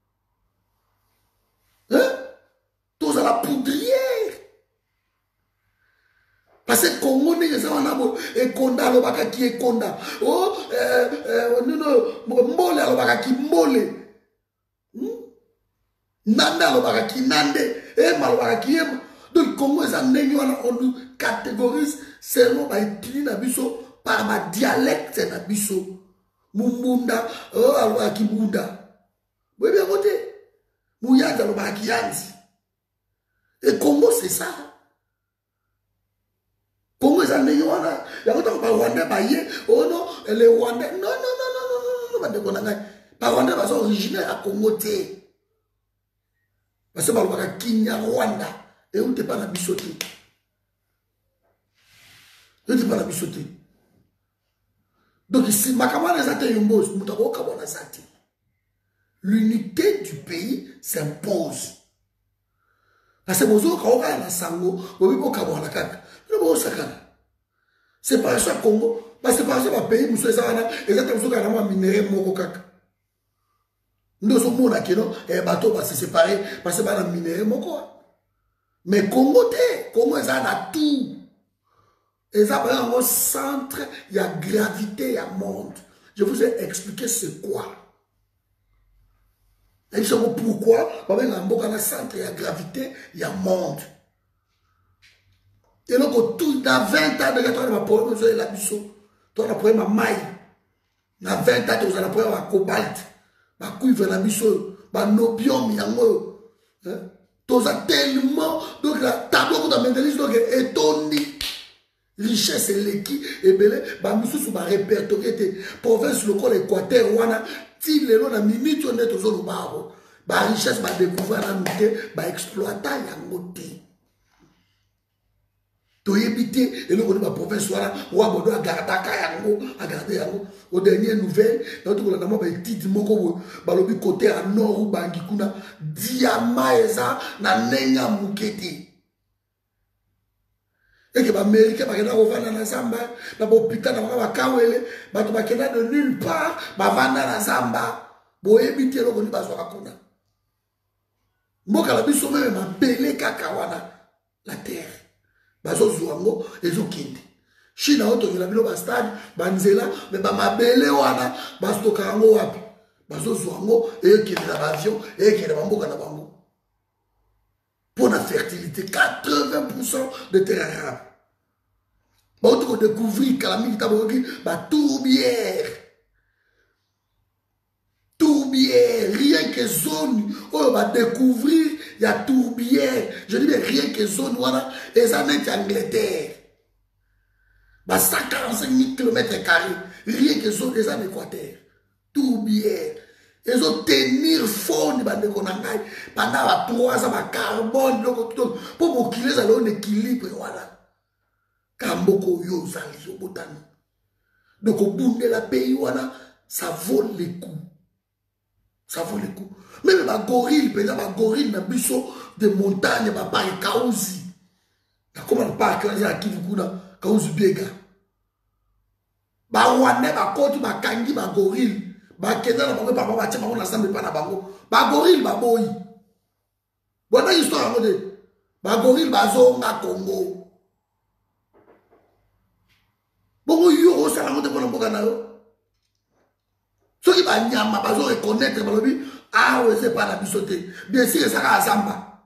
Hein? Tout ça, la poudrière. Parce que Congo n'est pas et Konda le baka qui est Konda. Oh, non, non, Mbole le baka qui Mbole. Nanda le baka qui Nande. Et mal baka qui est. Donc, Congo est un néo, on nous catégorise selon ma ethnie nabiso par ma dialecte nabiso. Mumbunda, oh, alors qui Munda. Vous voyez bien voter. Mouyanda le baka qui Yanzi. Et Congo, c'est ça. Congo est un néo, il y a autant de Rwandais, oh non, les Rwandais, non, non, non, non, non, non, non, non, les Rwandais sont originaires à Congo. Parce que les Kenya, Rwanda, et où t'es pas la bisoté. Où t'es pas la bisoté. Donc ici, ma camarade est Yombos, l'unité du pays s'impose. Parce que vous avez un sango, vous avez un sango, c'est pas ça Congo, parce que c'est pas ça pays, monsieur Zana, et ça c'est un minéraux moko kaka. Nous sommes mon akeno et bateau parce que c'est pareil, parce que c'est un minéraux moko. Mais Congo té, Congo est à tout. Et ça par un centre, il y a gravité, il y a monde. Je vous ai expliqué c'est quoi. Et je sais pourquoi, parce que dans le centre, il y a gravité, il y a monde. Et donc, tout dans vingt ans, tu as un problème de la biseau. Tu as un problème de maille. Dans vingt ans, tu as un problème de cobalt. Tu as un cuivre de la biseau. Tu as un opium. Tu as tellement. Donc, la tableau que tu as mis dans est étonné. Richesse et l'équipe et belé. Tu as mis sur ma répertorié. Province locale Équateur. Wana. Si les gens ont mis sur le zone baro. La richesse va découvrir la nuit. Va exploiter la moitié. Toyebité, et le on va province soit ou à Bodo à Gardaka yango, à garder yango. Aux dernières nouvelles, dans tout le monde, bah petit moko, bah le côté à nord ou bangikuna, diama eza na nenga muketi. Et que bah américain bah kena ovana na zamba, na hôpital na ba kawele, bah to bah kena de nulle part, bah vanda na zamba, boyebité le on va soit kuna. Moka la biso même ma belé kakawana la terre. Bazo zuango ezo kindi. China auto yela bilo ba stade banzela me ba mabele wana bastoka yango wapi. Bazo zuango e kindi na avion e kindi ba mboka na bango. Pour la fertilité quatre-vingts pour cent de terre arabe. Ba auto découvrir calamité taboki ba tourbière. Tourbière, rien que zone on va découvrir. Il y a tourbière. Je dis, mais rien que zone, voilà, et ça n'est qu'Angleterre. Bah, cent quarante-cinq mille kilomètres carrés. Rien que zone, et ça n'est qu'Équateur. Tourbière. Ils ont tenir fond, pendant trois ans, carbone, pour qu'il ait un équilibre, voilà. Kamboko yo, ça, les botan. Donc, au bout de la pays, voilà, ça vaut les coups. Ça vaut les coups. Même les gorilles, par exemple, les gorilles, les bichons de montagne, les parcs Kaouzi. Comment le parc qui vous connaît, Kaouzi Biega. Les Rwandais, les côtes, les Kangi, les gorilles. Les Kenya, les Bango, papa, les Tchèques, les Assemblées, les Bango. Les gorilles, les boy. Voilà l'histoire. Les gorilles, les Zonga, Congo. Bon, il y a aussi la montre pour le Boganayo. Ceux qui vont reconnaître, ah oui, c'est pas la bisoté. Bien sûr, ça va à Zamba.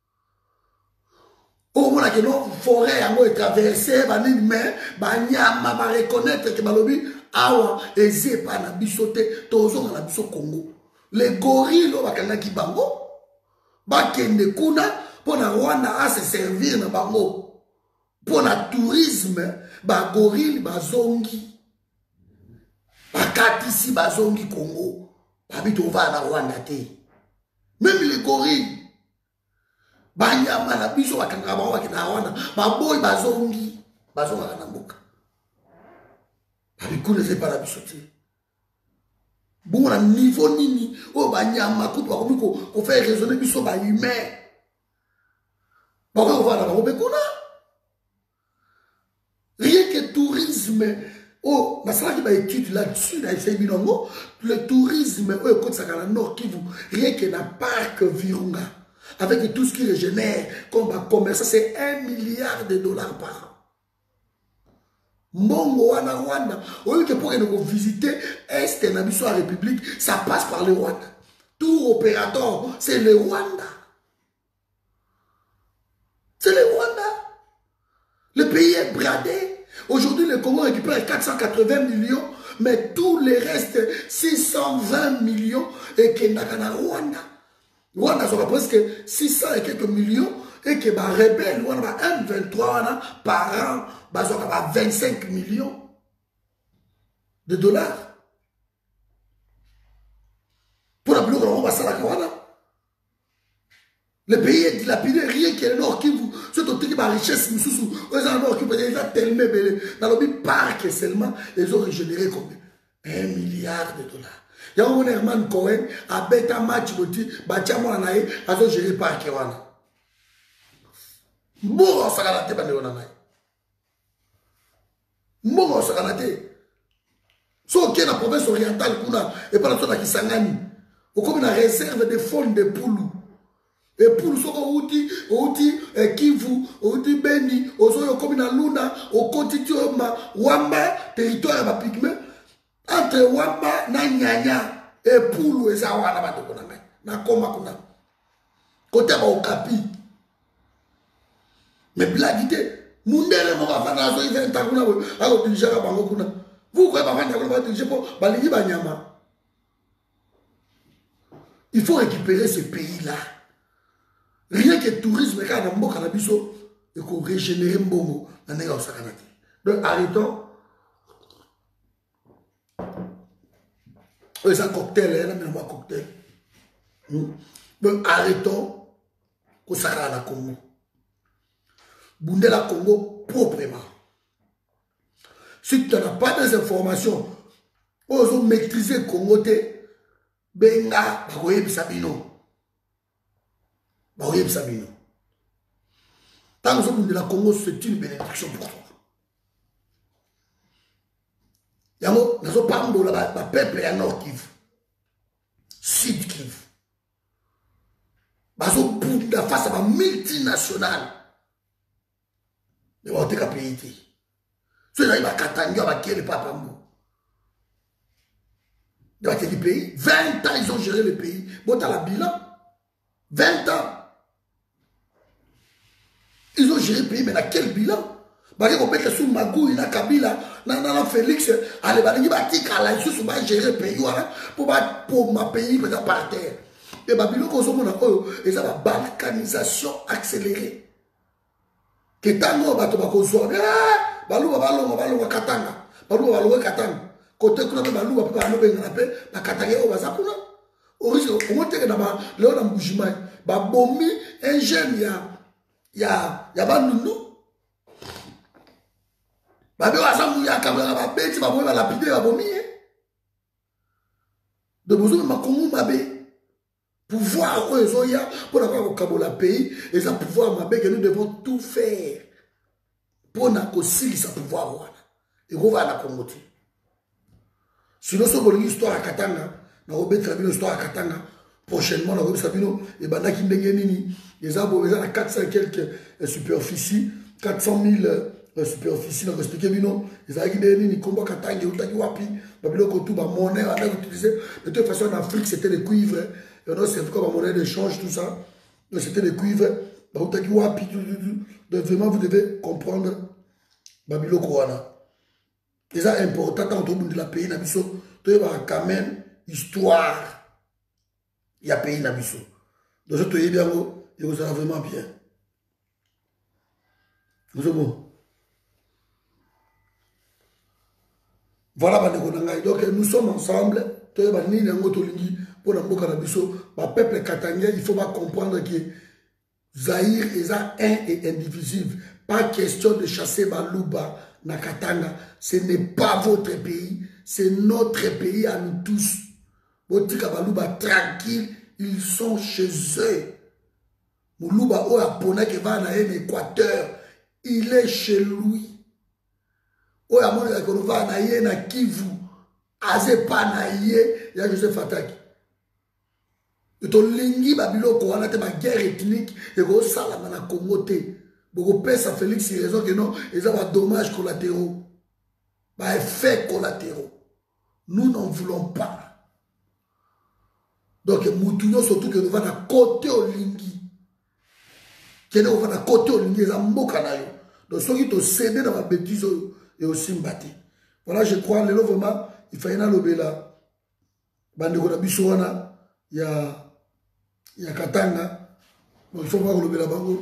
Au moment où la forêt est traversée, mais Banyama va reconnaître que Balobi, ah oui, c'est pas la bisoté, toujours la biso Congo. Les gorilles, là, qui bango, bakende kuna, pour la Rwanda à se servir na bango. Pour le tourisme, ba gorille, ba zongi. Bakatisi bazongi Congo. Babito va na Rwanda te. Même les gorilles. Banyama na biso bakanga ba na Rwanda. Baboy bazongi. Bazonga na mboka. Babikune c'est pas la biso te. Bon na niveau nini o banyama kutu bakomi ko ko faire raisonner biso ba humain. Bako va na ba bekuna. Rien que tourisme. Oh, ma salle qui va étudier là-dessus, le tourisme, oh, écoute, ça dans le nord Kivu, rien que dans le parc Virunga, avec tout ce qui régénère, comme va commerce, c'est un milliard de dollars par an. Mongo, Wana, Rwanda, au lieu que pour nous visiter Est et la République, ça passe par le Rwanda. Tout opérateur, c'est le Rwanda. C'est le Rwanda. Le pays est bradé. Aujourd'hui, le Congo récupère quatre cent quatre-vingts millions, mais tout le reste, six cent vingt millions, et que Nakana Rwanda. Rwanda sera presque six cents et quelques millions, et que bah, rebelle, Rwanda va un virgule vingt-trois par an, bah, ça va vingt-cinq millions de dollars. Pour la plus grande, on va ça la Rwanda. Le pays est dilapidé, rien qui est le nord qui vous. Ce qui est la richesse, nous sous les nord qui vous avez tellement belé. Dans le parc seulement, ils ont régénéré combien? Un milliard de dollars. Il y a un Herman Cohen, à Beta Match, Batiamo Anaï, à ce géré par Kewana. Moro Saganate, Banéonanaï. Moro Saganate. Ce qui est la province orientale, et pas la zone qui s'engane. Ou comme une réserve de fonds de poulou. Et pour ce qu'on dit, on dit, Kivu, on dit Beni, on dit comme na Luna, on constitue Wamba, territoire de pygmée, entre Wamba, na Nyanya, et Poulou et Zawana, na Koma Kuna. Côté au Kapi. Mais blaguité, Mundele Moka Fanazo, il vient à Kuna, alors diriger à Bango Kuna. Vous croyez pas qu'on va diriger pour Baligi Banyama? Il faut récupérer ce pays-là. Rien que le tourisme, quand on a un bon cannabis, il faut régénérer un bon mot. Donc arrêtons. C'est un cocktail, il y a un cocktail. Donc arrêtons. Au Congo. Bundela Congo, proprement. Si tu n'as pas des informations, ose maîtriser le Congo, benga, bakoye sabino. Bakoye sabino. Tant que vous de la Congo, c'est une bénédiction pour toi. Yango, nazo pambo la ba peuple ya Nord Kivu, Sud Kivu. Bazo bunda face à ma multinationale. Mais on te pays. Ceux qui ont Katanga, va qui est le papambo. Dans quel pays? vingt ans, ils ont géré le pays. Bon, t'as la bilan. vingt ans. Ils ont géré le pays, mais dans quel bilan? Parce qu'on peut être sous Magou, il a Kabila, Nana Félix, allez, il va dire qu'il va gérer le pays pour ma pays par terre. Et Babylone, ils ont la balkanisation accélérée. Que tant que bato bakozwa, baluba balonga balonga katanga, baluba balonga katanga. Côté kuna baluba pe balobenga na pe bakatanga o bazakuna. Orisi o mote ke na ba leo na mbujimai, ba bomi un jeune ya ya ya banundu. Babe wasamu ya kamera ba beti ba bomi ba lapide ba bomi. De besoin ma kongu babe. Pouvoir pour avoir le pays, et ça pouvoir que nous devons tout faire pour n'accosir ce pouvoir. Et on va la Congo. Sinon, si on a une histoire à Katanga, on va une histoire à Katanga, prochainement, on va Sabino, et ben, les arbres, ils ont quatre cents quelques superficies, quatre cent mille superficies, on va expliquer, ils ont des combats Katanga, ils ont des wapi, Babylone, tout, monnaie, on a utilisé. De toute façon, en Afrique, c'était le cuivre. Et on a servi comme monnaie d'échange, tout ça. Donc c'était le cuivre. Donc vraiment, vous devez comprendre Babylone Kouana. C'est ça important quand on de la pays Nabiso. Tu as quand même histoire. Il y a pays Nabiso. Donc je te dis bien, et vous allez vraiment bien. Vous êtes bon. Voilà, donc nous sommes ensemble. Tu as dit pour le peuple katangais, il faut pas comprendre que Zaïre est un et indivisible. Pas question de chasser Balouba, Nakatanga. Ce n'est pas votre pays, c'est notre pays à nous tous. Botika Balouba tranquille, ils sont chez eux. Moulouba Oya qui va dans l'Équateur, il est chez lui. Oya Moulouba qui va dans Kivu, Azepa Naye, il y a Joseph Fataki. Et ton lingi Babylone ko wana te ba guerre ethnique et ko sala na Congo te boko pesa Félix il raison que non ils ont des dommages collatéraux ba effets collatéraux nous n'en voulons pas donc mutunyo surtout que nous va na côté au lingi que nous va na côté au lingi za mboka na yo donc ceux qui te cédé dans ma bêtise et aussi mbati voilà je crois le vraiment il faut na lobela bande ko na biso wana ya il y a Katanga, donc il faut voir le Bélabango.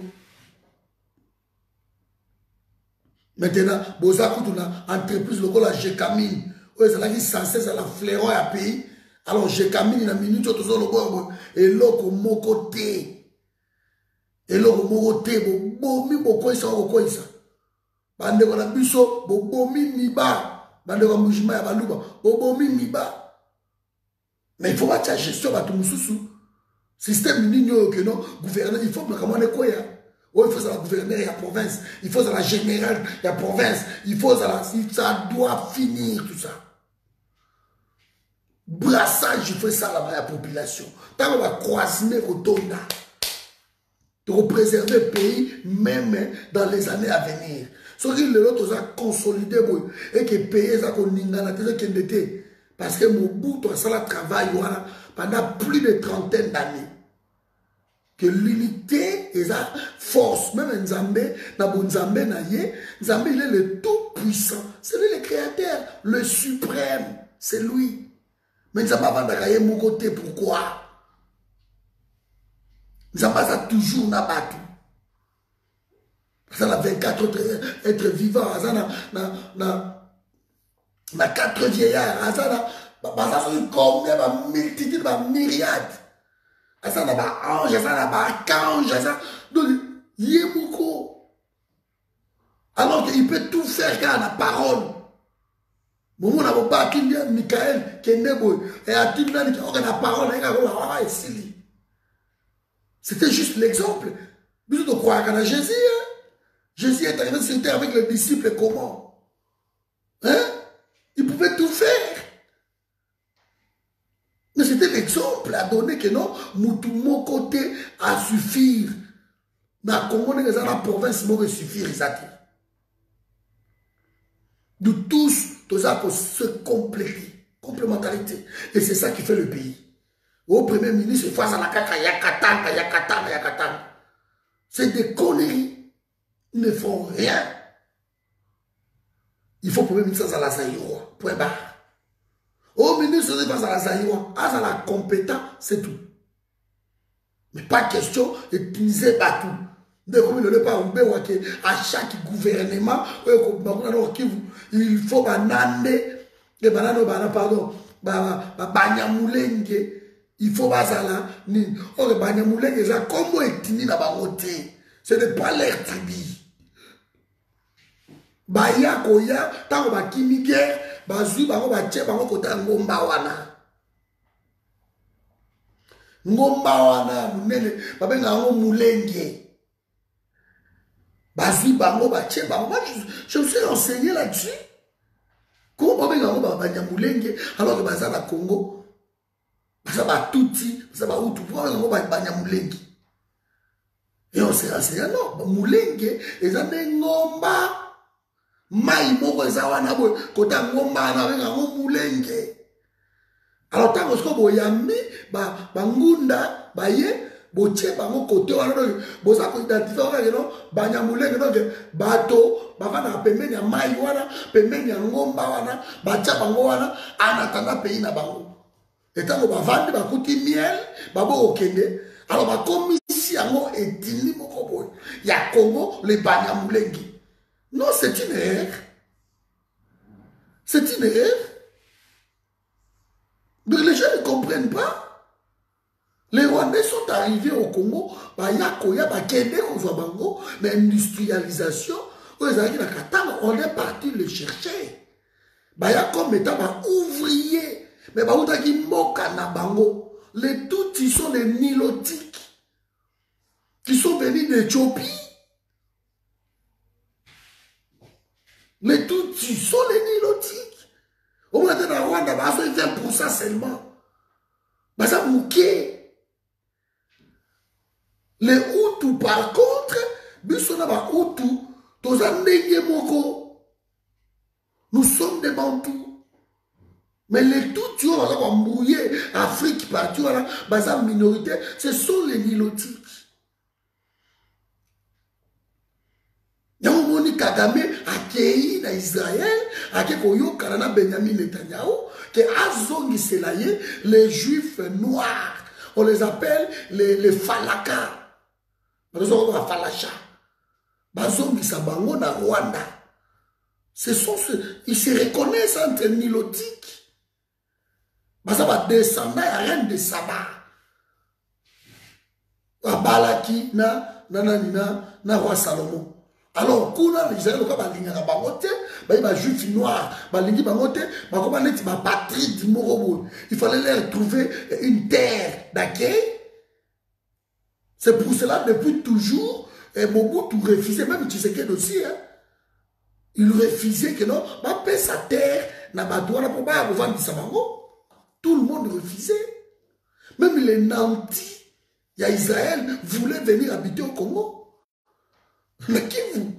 Maintenant, Bozakou, on a entreprise locale à Jekamine. Oui, c'est là qui est censé, c'est la flairon à pays. Alors, Jekamine, il a minute, tout ça, le bon, et l'autre, mon côté. Et l'autre, mon côté, bon, mi, bon, quoi, ça, quoi, ça. Bande, on a biso, bon, bon, mi, mi, ba. Bande, on a moujima, ya balouba, bon, bon, mi, mi, ba. Mais il faut pas la gestion, bah, tout le sous. Système union que non, gouverneur, il faut que comment on quoi ya. Oh, il faut la gouverneure et la province, il faut la générale de la province, il faut la ça doit finir tout ça. Brassage, il faut ça là la population. Tant qu'on va croiser au tonda. Pour préserver le pays même dans les années à venir. Ce qui le l'autre a consolidé et que payer ça qu'on n'ingana qui était parce que mon bout toi ça travail pendant plus de trentaine d'années. Que l'unité est la force. Même Nzambé, Nzambé, Nzambé, il est le tout-puissant. C'est lui le créateur, le suprême. C'est lui. Mais Nzambé avant d'agayer mon côté, pourquoi? Nzambé a toujours nabattu. Parce qu'il a vingt-quatre autres êtres vivants. Il a quatre vieillards. Il a combien de multitudes, de myriades. Ça n'a pas ange, ça n'a pas archange, ça. Donc, Yemouko. Alors qu'il peut tout faire quand il a la parole. Momo n'a pas qui dit Michael, Kenebo, et à tout le monde qui a la parole, c'était juste l'exemple. Nous devons croire qu'à Jésus, hein? Jésus est arrivé sur terre avec les disciples comment? Hein? Il pouvait tout faire. Mais c'était l'exemple à donner que non, mon côté à suffire. Dans le Congo, dans la province, il suffire. Nous tous, nous avons se compléter, complémentarité. Et c'est ça qui fait le pays. Au premier ministre, face à la caca, yakatanga, yakatanga, yakatanga. C'est des conneries. Ils ne font rien. Il faut premier ministre à la Zaïrois. Point barre. Au ministre, face à la Zaïrois, à la compétent, c'est tout. Mais pas question d'utiliser partout. À chaque gouvernement, il faut banane, pardon, il faut bazala, or banyamulenge, comment est-il na bangoté? Ce n'est pas l'air tribi. Baya koya, tango bakimi guerre, bazu bango bache bango kota ngomba wana. Ngomba wana, munene, babenga ngo mulenge. Bazu bango bache bango. Moi, je me suis enseigné là-dessus. Comment babenga ngo banyamulenge, alors que bazala Congo. Ça va tout petit, ça va où tout pour on va banyamulenge. Et on s'est renseigné, non, mulenge, ils ont des ngomba. Mai moko ezawana boy kota ngomba na venga ngomulenge. Alors tango sko boyami ba bangunda baye boche bango kote wana no boza ko identifier wana no banyamulenge no bato bavana pembeni ya mai wana pembeni ya ngomba wana bacha bango wana anatanda pays na bango. Et tango bavandi bakuti miel babo okende alors bakomisi yango etini moko boy ya Congo le banyamulenge. Non, c'est une erreur. C'est une erreur. Mais les gens ne comprennent pas. Les Rwandais sont arrivés au Congo, l'industrialisation, on est parti les chercher. Comme étant ouvriers. Mais les Tutsis sont les Nilotiques qui sont venus d'Éthiopie. Les Tutsis sont les Nilotiques. Au moins, dans le Rwanda, ils ont vingt pour cent seulement. Mais ça mouquet. Les Hutus, par contre, nous sommes des Hutus. Nous sommes des Bantous. Mais les Tutsis, on va mouiller, Afrique, partout, la minorité, ce sont les Nilotiques. Yamoni Kagame accueilli dans Israël, accueilli Kanana Benjamin Netanyahu, qui a zongi selaye les Juifs noirs. On les appelle les, les Falaka. On les appelle Falacha. Bazongi Sabango na Rwanda. Ce sont ceux, ils se reconnaissent entre Nilotiques. Bazaba descendant à reine de Saba. Balaki na na na na na roi Salomon. Alors, kuna les Israéliens quand balinga na bangote, ba ba juif noir, balingi bangote, ba ko ba neti ba patrie du Morobo. Il fallait leur trouver une terre d'accueil. C'est pour cela depuis toujours et Mobutu refusait même Tshisekedi aussi hein. Il refusait que non, ba paie sa terre na ba douana pour ba vendre sa bango. Tout le monde refusait. Même les nantis, il y a Israël voulaient venir habiter au Congo. Mais qui vous?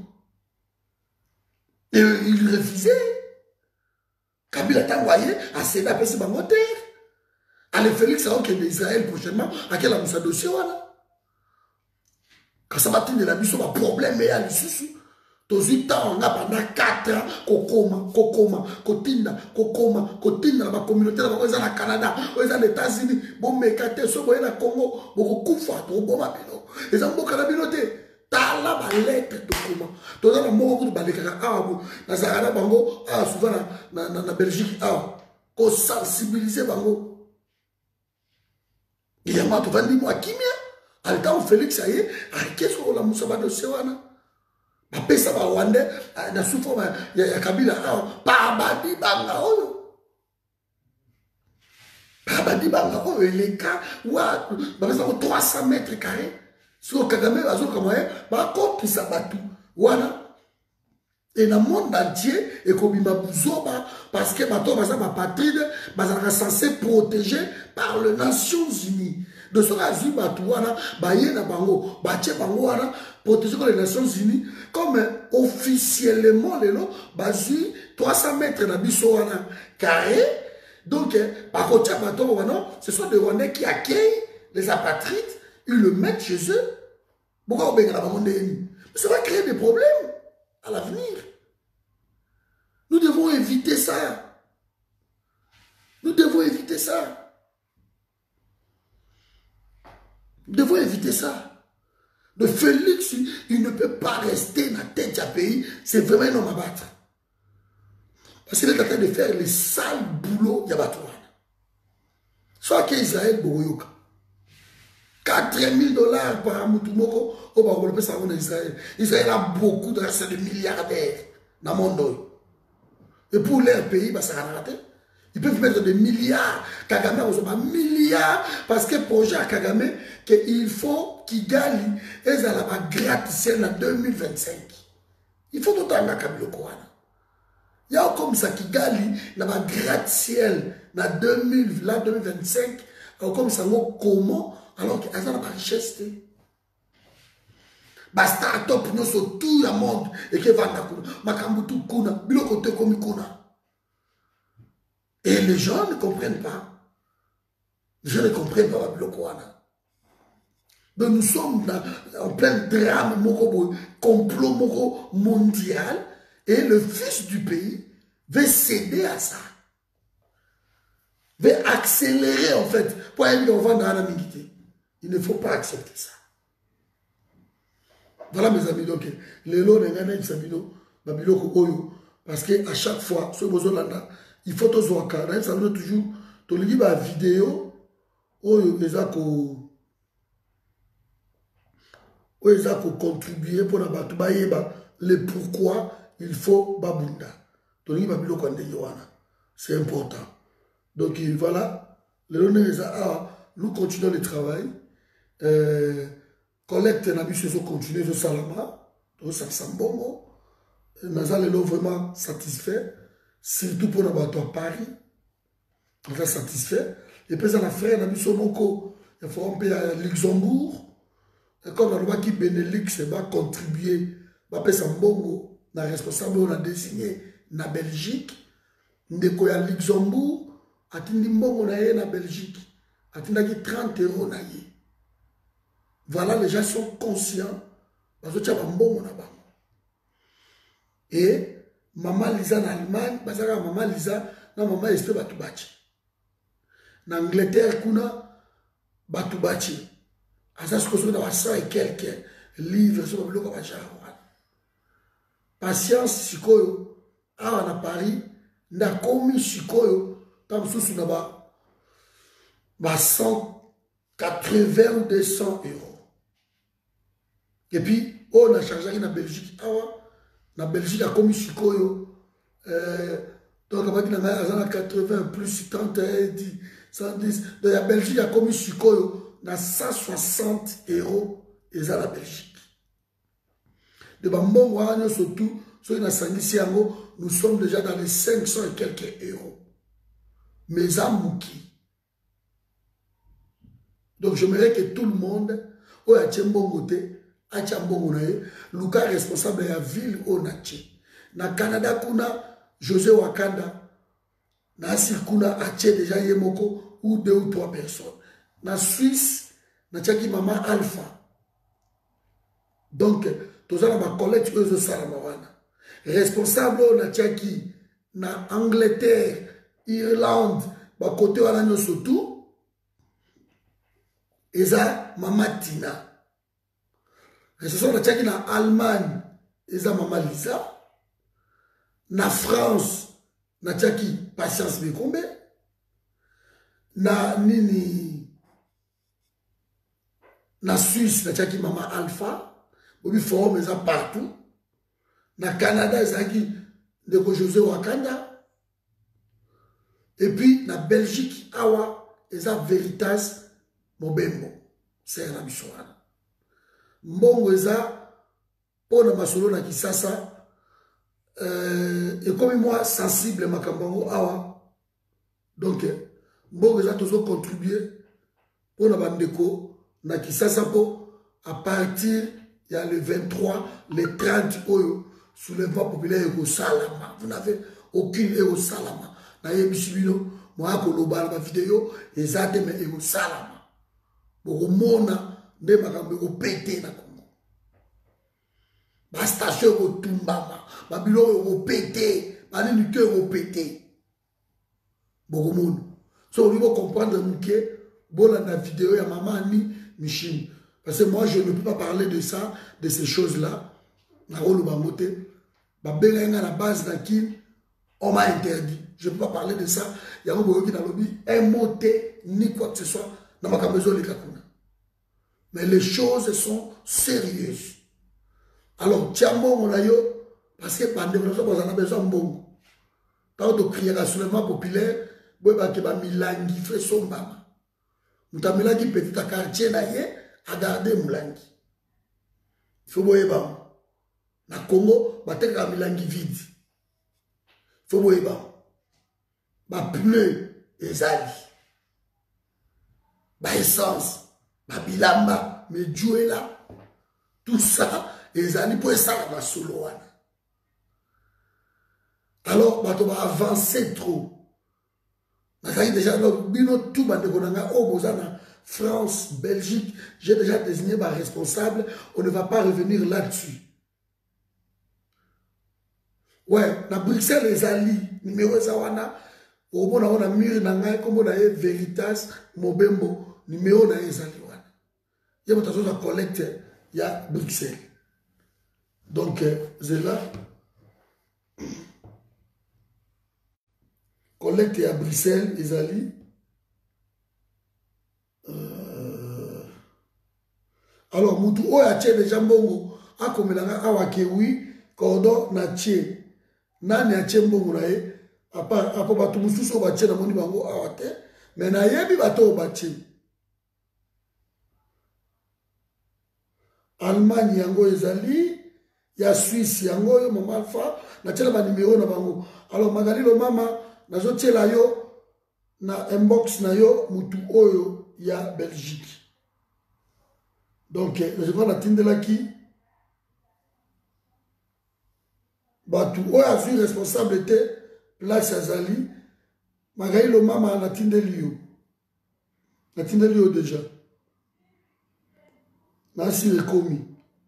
Et il refusait. Kabila t'a envoyé à céder à Pessi Bangoter. Allez, Félix a ok d'Israël prochainement. À quel a dossier là? Quand ça va tenir la mission, un problème et à l'issue. Tous les temps, on a pendant quatre ans, Kokoma, Kokoma, Kotinda, Kokoma, Kotinda, la communauté, la communauté, la Canada, les États-Unis, bon, mais quand tu es sur le Congo, beaucoup de fois, tu bon, et ça, beaucoup de communauté. Tala ba lettre de comment to na mo ko ba le kaka abu na zakana bango ah souvent na na na Belgique ah ko sensibiliser bango il y a ma to vandi mo kimia al temps Félix aye a qu'est-ce qu'on la musaba de sewana bapesa ba Rwandais na souffre ya Kabila pa badi banga oyo pa badi banga oyo eleka wa bapesa ko trois cents mètres carrés sur Kagame azo comme ba kopisa batu wana et dans le monde entier et comme il parce que bato basa ba patride basa censé protéger par les Nations Unies. De ce cas, il y a bango, bango protéger les Nations Unies comme officiellement les lots, basu trois cents mètres na biso wana carré. Donc par contre, ce sont des Rwandais qui accueillent les apatrides, ils le mettent chez eux. Pourquoi on la bande? Mais ça va créer des problèmes à l'avenir. Nous devons éviter ça. Nous devons éviter ça. Nous devons éviter ça. De Félix, il ne peut pas rester dans la tête du pays. C'est vraiment un homme à battre. Parce qu'il est en train de faire les sales boulots Yabatouane. Soit qu'Israël Boyoka. quatre mille dollars par Moutoumoko, on va développer ça en Israël. Israël a beaucoup de, de milliardaires dans le monde. Et pour leur pays, bah, ça va rater. Ils peuvent mettre des milliards. Kagame a besoin de milliards. Parce que projet à Kagame, qu'il faut qu'il gagne et ça va gratte-ciel en deux mille vingt-cinq. Il faut tout le temps Kabila Kouana. Il y a comme ça qui gagne la gratte-ciel en deux mille vingt-cinq. Comme ça, comment alors qu'il y a la richesse. Basta start-up nous sur tout le monde et que va makambutu kuna bilo côté comme kuna. Et les gens ne comprennent pas. Les gens ne comprennent pas bilo kuna. Donc nous sommes dans, en plein drame moko complot moko mondial et le fils du pays veut céder à ça. Veut accélérer en fait pour aller on va dans la milité. Il ne faut pas accepter ça. Voilà mes amis, donc les lots de Ghana Sabino, Babilo Oyo, parce qu'à chaque fois, ce besoin il faut tous voir car ça veut toujours, tu lis ma vidéo, Oyo, les a ko, Oyo, les a ko contribuer pour la battre, le pourquoi il faut Babunda. Tu lis Babilo Kwande Yohana, c'est important. Donc voilà, les lots de ah, nous continuons le travail. Euh, collecte na biso so continuer so salama to ça sambongo naza lelo vraiment satisfait surtout pour na bato à Paris on est satisfait et puis ça na frère na biso moko il faut un peu à Luxembourg et comme on voit qui Benelux va contribuer va payer sambongo na responsable on a désigné na Belgique ndeko ya Luxembourg atindi mbongo na ye na Belgique atindaki trente euros na ye. Voilà, les gens sont conscients. Parce que tu as un bon bon. Et maman Lisa en Allemagne, parce que maman Lisa, non maman espère batubachi. En Angleterre, kuna batubachi. Asa ce que je dois cent et quelques livres sur le bloc à patience sikoyo. Ah on a Paris, na komi sikoyo, tam sous na ba ba cent quatre-vingts ou deux cents euros. Et puis, on a chargé en Belgique. En Belgique, il y a comme Chikoyo. Donc, on a quatre-vingts plus trente, dix, cent dix. Donc, la Belgique, il y a comme Chikoyo. On a cent soixante euros. Et ça, la Belgique. De Bambon, surtout, nous sommes déjà dans les cinq cents et quelques euros. Mais à Mouki. Donc, j'aimerais que tout le monde, au Hachembongote, Luka responsable de la ville au Nachi. Na Canada kuna José Wakanda. Na Asir kuna Ache déjà Yemoko ou deux ou trois personnes. Na Suisse, na Tchaki Mama Alpha. Donc, tous les ma collègue eux de Salamawana. Responsable na Tchaki na Angleterre, Irlande, ba côté wala no surtout. Eza Mama Tina. Et ce sont les gens qui sont en Allemagne, ils ont Maman Lisa. En France, ils ont Patience Bekombe. En Nini. En Suisse, ils ont Maman Alpha. Ils ont partout. na Canada ezaki ndeko José Wakanda et puis na Belgique awa eza Veritas Mobembo c'est la bisoana mbongo eza pona masolo na Kisasa euh, et comme moi sensible makambango awa donc mbongo eza tozo contribuer pona bandeko na Kisasa po à partir il y a le vingt-trois le trente oyo soulèvement populaire au Salama vous n'avez aucune au Salama na yebisibino moi ko lobala ba vidéo ezate mais au Salama boko mona nde makambe ko pété na Congo ba station ko tumbama ba bilo ko pété ba ni cœur ko pété boko mona so on va comprendre que bola na vidéo ya maman ni Michine parce que moi je ne peux pas parler de ça de ces choses là na rolo ba moté ba benga na base na kin on m'a interdit je ne peux pas parler de ça il y a un boyo qui dans lobby un moté ni quoi que ce soit na makambezo le kakuna mais les choses sont sérieuses alors tiambo on a yo parce que bande on a besoin mbongo quand on crie à soulèvement populaire boy ba ke ba milangi fait sombama mutamela ki petit quartier na ye a garder mulangi faut boye ba na Congo bateka milangi vide faut boye ba ba pneu ezali ba essence ba bilamba me là tout ça ezali pour ça la solo wana alors bato ba avancer trop na déjà bino tout bande konanga o bozana France, Belgique, j'ai déjà désigné ma responsable, on ne va pas revenir là-dessus. Ouais, na Bruxelles, les alliés, numéro zawana, au bon, on a mis nanga, comme on a eu Veritas, Mobembo, numéro na les alliés. Il y a une collecte, il y a Bruxelles. Donc, c'est là. Collecte à Bruxelles, les alliés. Alors, Moutou, oh, a tché déjà mbongo, a comme l'anga awa kewi, cordon na tché, nani a tché mbongo na ye, a part, a part, batou moussou so ba tché na moni bango awa te, mais na yebi bato ba tché. Allemagne yango ezali, ya Suisse yango yo mama alpha, na tché la ba numéro na bango. Alors, magali lo mama, na zo tché la yo, na inbox na yo, Moutou oyo, ya Belgique. Donc, je vais la tindela qui Batou, ou a vu responsabilité, place Azali, Magaï le maman la tindelio. La tindelio déjà. Nancy le commis.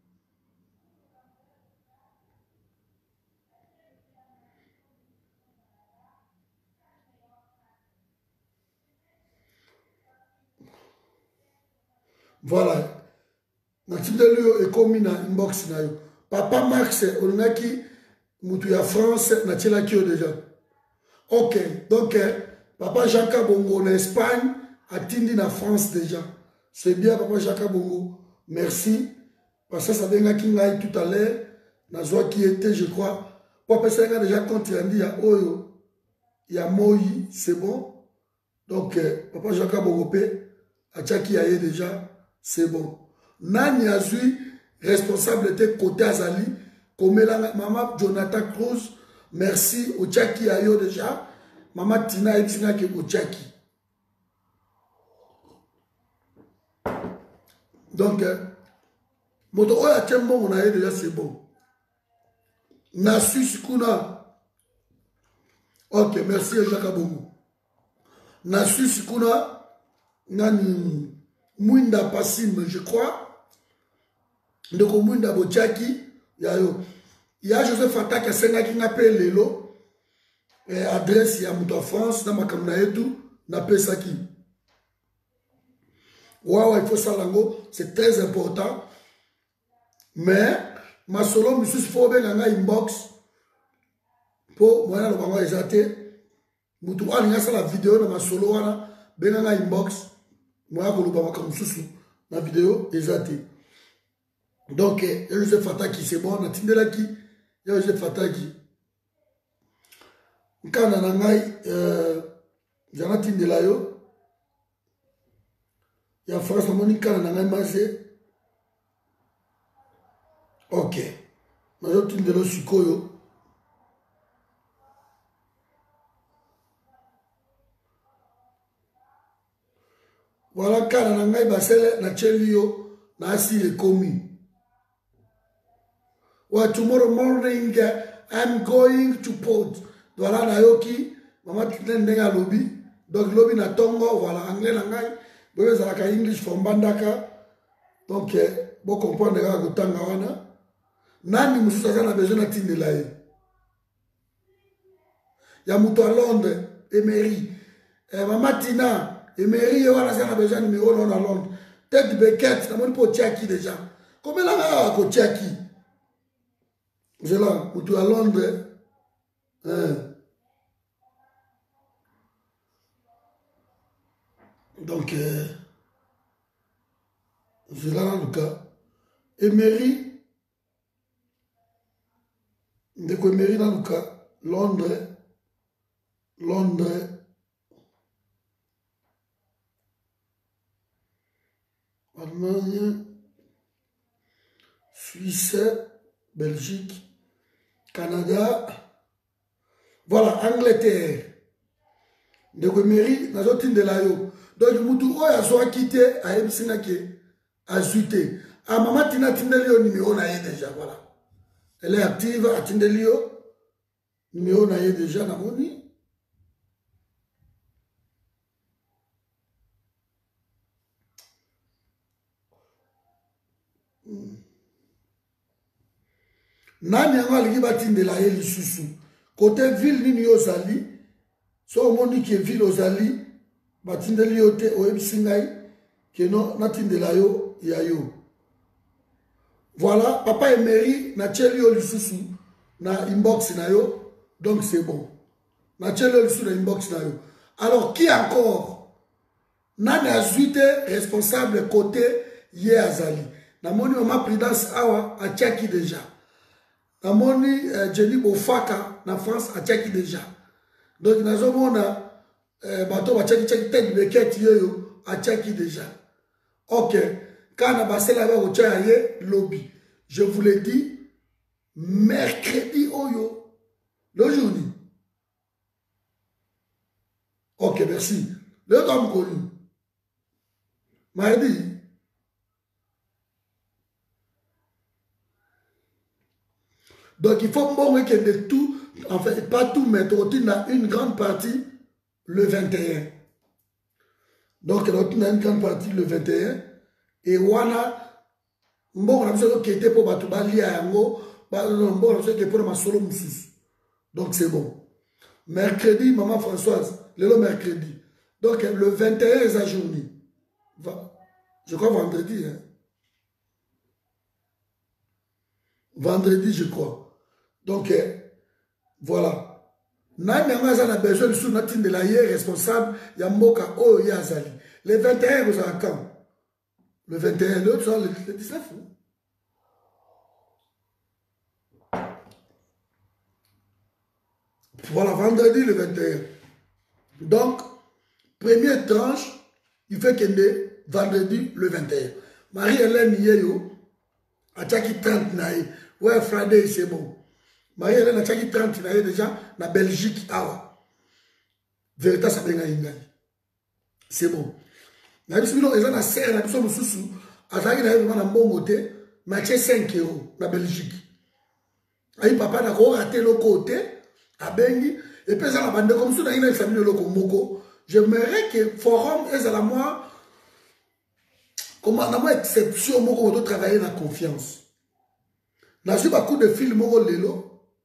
Voilà. Natindelio est commis dans inbox na yo. Papa Max, on a qui mutu ya France, natila qui déjà. Ok, donc Papa Jacques Bongo en Espagne, a tindi na France déjà. C'est bien Papa Jacques Bongo. Merci. Parce que ça vient qui ngaï tout à l'heure. Nazoa qui était, je crois. Pour personne a déjà compte il y a Oyo, il y a Moi, c'est bon. Donc Papa Jacques Bongo a tchaki aye déjà, c'est bon. Nani a eu responsabilité côté Azali, comme la maman Jonathan Cruz, merci au Tchaki Ayo déjà, maman Tina Etina qui est au Tchaki. Donc, moto oya tembo on a déjà c'est bon. Na Suisse kuna. Ok, merci Jacques Bongo. Na Suisse kuna nani Mwinda Passim, je crois. Donc, Mwinda Bochaki, il y a Joseph Fatak qui a senga qui appelle Lelo, adresse ya Mouta France, dans ma kamna et tout, n'a pas ça qui. Waouh, il faut ça lango, c'est très important. Mais, ma solo, monsieur, il faut bien un inbox pour moi, le bango exaté. Moutou, on a la vidéo dans ma solo, bien un inbox. Moi, je vais vous la vidéo exaté. Donc, je sais Fata qui c'est bon, on a Tindela qui, Yo je fataki. Nkana na ngai euh jana tindela yo. Ya France moni kana na ngai maze. OK. Na yo tindelo sikoyo. Voilà kana na ngai basele na chelio na asi le komi. Well, tomorrow morning uh, I'm going to port. Voilà na yoki mama tindenga lobby. Donc lobby na tongo voilà anglais na ngai. Boyo zalaka English from Bandaka. Donc eh, bo comprendre ga kutanga wana. Nani mususa sana besoin na tindela ye. Ya mutu à Londres, Emery. Eh, mama Tina, Emery yo wana sana besoin numéro non à Londres. Tête Beckett, na moni po Tchaki déjà. Comment la ga ko Tchaki? C'est là, mutu à Londres. Hein. Donc euh, c'est là en tout cas. Emery, de quoi Emery dans le cas, Londres, Londres, Allemagne, Suisse, Belgique, Canada, voilà, Angleterre. De quoi Emery, dans autre de la yo. Donc, Moutou, a soit quitté à Ebsinake, à Zuté. À Maman Tina Tindelio, numéro naïe déjà, voilà. Elle est active à Tindelio, numéro naïe déjà, na moni. Nani anga liki batindela ye lisusu. Côté ville nini ozali, so moni ki ville ozali, batindeli yo te oyebisi ngai ke no natindela yo ya yo. Voilà, papa Emery na tcheli yo lisusu na inbox na yo, donc c'est bon. Na tcheli yo lisusu na inbox na yo. Alors qui encore? Nani azuite responsable côté ye azali. Na moni mama Prudence awa a tchaki déjà. Na moni euh, Jenny Bofaka na France a tchaki déjà. Donc nazo mona Euh, bateau va tchaki tchaki tête de quête yo a tchaki déjà. OK. Quand on va se laver au tchaye lobby. Je vous l'ai dit mercredi oyo. Le journée. OK, merci. Le temps connu. Mardi. Donc il faut bon que de tout, en fait pas tout mais on a une grande partie le vingt et un. Donc, on a une grande partie le vingt et un. Et wana, bon, on a besoin de était pour Batouba Liango, bon, on a besoin de pour ma solo moussous. Donc, c'est bon. Mercredi, maman Françoise, le mercredi. Donc, le vingt et un, c'est la journée. Je crois vendredi. Hein. Vendredi, je crois. Donc, voilà. Nani a besoin de sous natin de la hier responsable ya mboka o ya azali. Le vingt et un vous avez quand? Le vingt et un, l'autre le, le dix-neuf. Voilà, vendredi le vingt et un. Donc, première tranche, il fait qu'il est vendredi le vingt et un. Marie-Hélène Yeyo, a tchaki trente naï. Ouais, Friday, c'est bon. Marie-Hélène a tchaki trente naï déjà, na Belgique, awa. Vérita ça benga ingai. C'est bon. Na biso bino eza na serre na biso mususu, azaki na yeba na mbongo te, matché cinq euros na Belgique. Ayi papa na ko raté le côté, a bengi, et puis ça la bande comme ça na ina famille loko moko. J'aimerais que forum est à la moi comment na moi exception moko de travailler dans confiance. Na su beaucoup de films moko lelo.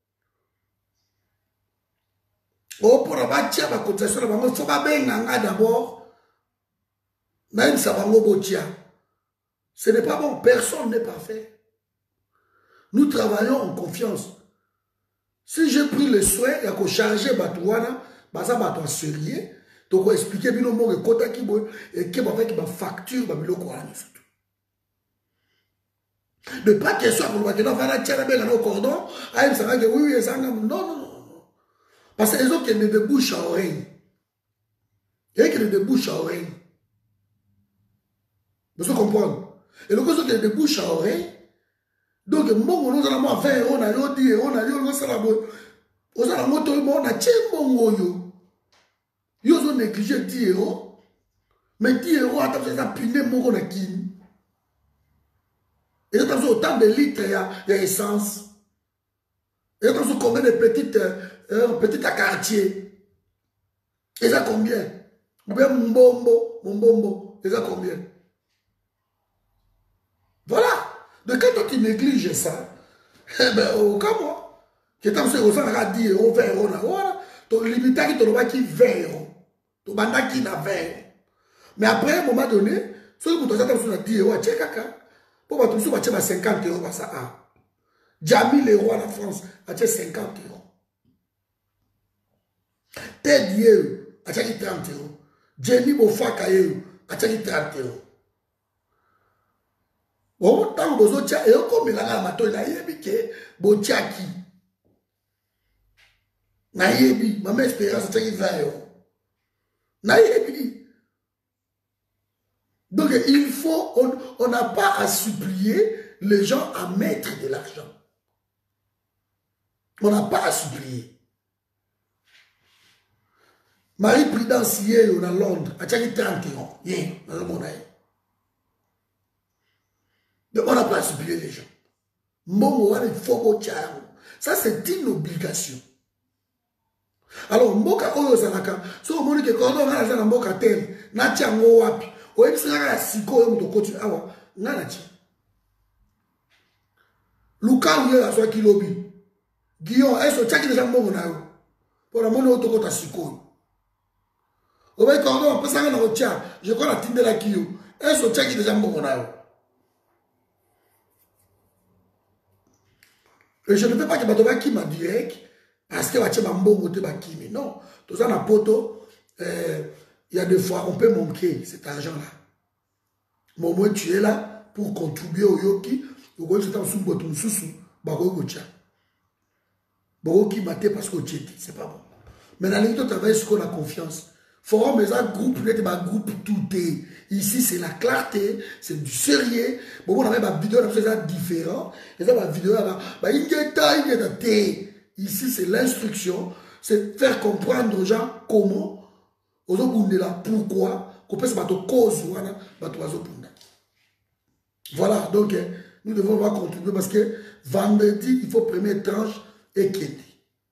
Oh, pour la bâtir la cotisation, il faut pas bien d'abord. Même ça va m'obotia. Ce n'est pas bon, personne n'est parfait. Nous travaillons en confiance. Si j'ai pris le soin, il y a que charger Batouana, Baza Batou sérieux, donc expliquer bien au monde que Kota qui boit et qui va faire ma facture, ma bilo quoi. De pas question pour le Bakena, va tirer bien au cordon, ah, il sera que oui, oui, non, non, non. Parce qu'ils ont qu'elle de bouche à oreille. Et qu'elle de bouche à oreille. Vous comprenez? Et le cas de bouche à oreille, donc, mon nous allons faire, on a dit, on a dit, on a dit, on a dit, on a dit, on a dit, ils ont négligé dix euros, mais dix euros, attends, ça a puné mon gars qui. Et attends, autant de litres, il y a essence. Et attends, combien de petites, euh, petites à quartier. Et ça combien? Ou bien mon bombo, mon bombo, et ça combien? Voilà. De quand toi tu négliges ça, eh ben, au cas moi, qui est en train de dix euros, vingt euros, voilà, ton limité qui te donne qui vingt euros. Tu as qui n'a vingt. Mais après, à un moment donné, si tu as dix euros, tu as caca. Pour que tu aies cinquante euros, ça a. Jamil les rois en France, tu as cinquante euros. Ted Yeo, tu as trente euros. Jenny Bofaka Yeo, tu as trente euros. Bon, tant que vous avez et comme il a mato, il a yebi que botiaki. Na yebi, ma mère espérance, tu as vingt euros. Na yebi. Donc il faut, on n'a pas à supplier les gens à mettre de l'argent. On n'a pas à supplier. Marie-Prudence, hier, on a Londres, à trente euros. Hier, dans le monde. Donc on n'a pas à supplier les gens. Ça, c'est une obligation. Alors, mboka oyo zalaka, so on moni que quand on a un mboka tel, na tiango wapi, o ebisi na siko yo muto koti awa, ngana ti. Luka uye la so kilobi. Guillaume, eso chaki déjà mbongo na yo. Pour la moni otoko ta siko. O be quand on pesa na otia, je crois la tindela kiyo. Eso chaki déjà mbongo na yo. Et je ne veux pas que Badoba qui m'a direct, parce que tu as mbongo te bakimi. Non, tout ça na poto, il y a des fois on peut manquer cet argent-là. Mais au moins tu es là pour contribuer au yoki, au moins c'est un sous-boton sous-sous, bako gocha. Bako qui m'a parce que tu étais, c'est pas bon. Mais dans les tu travailles sur la confiance. Forum, mais un groupe, n'est pas un groupe tout est. Ici, c'est la clarté, c'est du sérieux. Bon, on a même une vidéo, on a fait ça différent. Et ça, la vidéo, ici, c'est l'instruction, c'est faire comprendre aux gens comment, aux gens là, pourquoi, qu'on peut se battre cause, voilà, donc, nous devons voir contribuer parce que vendredi, il faut première tranche et quitter.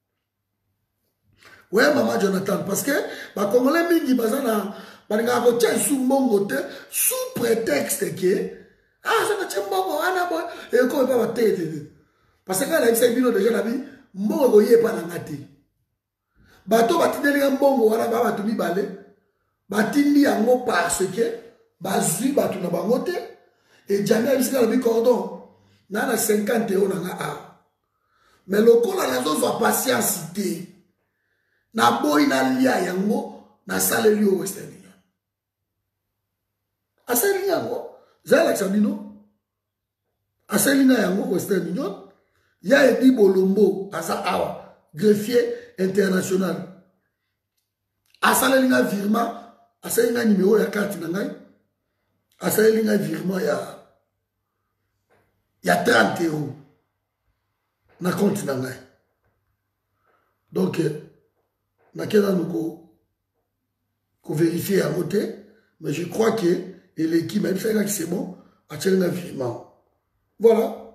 Oui, maman Jonathan, parce que les Congolais mingi bazana balinga ko tia sous mbongo te sous prétexte que ah ça tia mbongo ana bo et ko ba tete parce que la isa bino déjà la vie mbongo ko ye pa na ngati bato batindeli mbongo wana ba bato mibale batindi yango parce que bazui bato na bango te et jamais bisika la bi cordon na na cinquante euros na nga a mais lokola nazo zo patience te na boy na lia yango na saleli au Western Union. Asali yango, zala sabino. Asali na yango Western Union. Ya Edi Bolombo asa awa, greffier international. Asali na virement, asali na numéro ya carte na ngai. Asali na virement ya ya trente euros na compte na ngai. Donc Nakena nous ko vérifier à côté, mais je crois que l'équipe même fait que c'est bon, a tiré un virement. Voilà.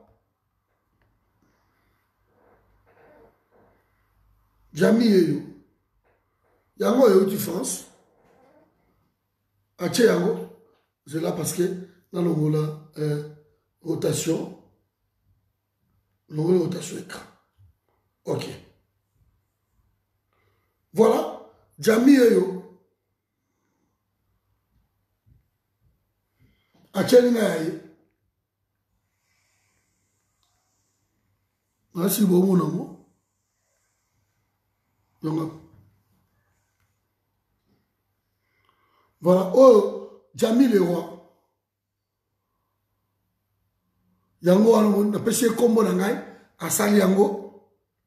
Jami Eyo. Yango Eyo du France. A tiré yango. C'est là parce que dans le mot là, euh, rotation. Le mot rotation écran. Ok. Voilà, Jami Eyo. Acheli Naye. Merci beaucoup, mon amour. Voilà, oh, Jami le roi. yango wana pesi kombo na ngai asali yango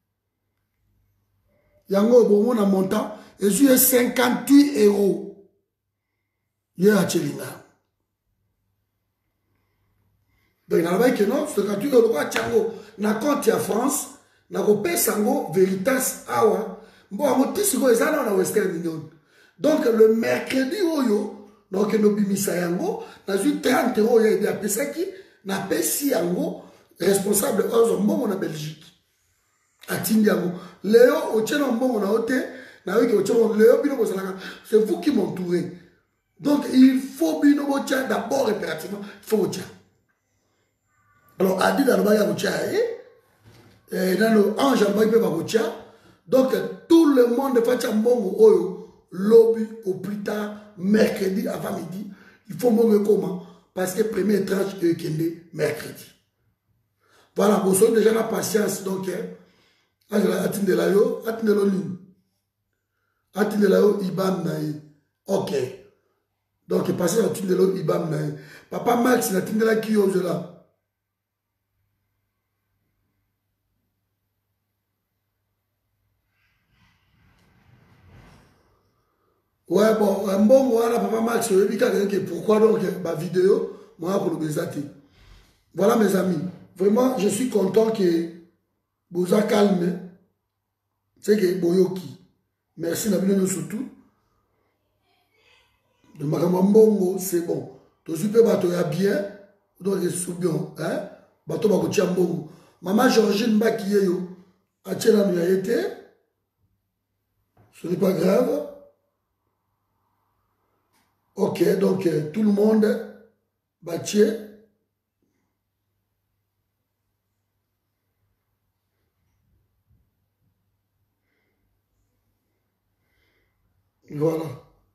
yango bongo na montant ezui cinquante-huit euros ye achelinga donc nalobaki ke non cinquante-huit euros lokwa tiango na compte ya France nakopesa yango Veritas awa mbo yango ti sikoyo eza na Western Union donc le mercredi oyo nakokende obimisa yango nazwi trente euros oyo ede apesaki napesi yango responsable ozo mbongo na Belgique atindi yango leo otie na mbongo na yo te nayoki otie leo bino bozalaka c'est vous qui m'entourez donc il faut bino botia d'abord impérativement il faut botia alors adi dalobaki ya kotia ye nano ange alobaki mpe bakotia donc tout le monde fatia mbongo oyo lobby au plus tard mercredi avant midi il faut mbongo ekoma parce que première tranche ekende mercredi voilà vous avez déjà la patience donc atindela yo atindela nini atindela yo ibam na ye ok donc passez atindela yo ibam na ye papa Max natindelaki yo ozela ouais bon un bon voilà papa Max pourquoi donc ma vidéo moi pour le bézati voilà mes amis vraiment je suis content que vous a calmé c'est que boyoki merci Nabino surtout de Makamambongo c'est bon to super bato ya bien donc c'est bien hein bato ba ko tiambongo maman Georgine Bakiyeyo a tchela nu ya été ce n'est pas grave. Ok, donc euh, tout le monde bâtit. Voilà.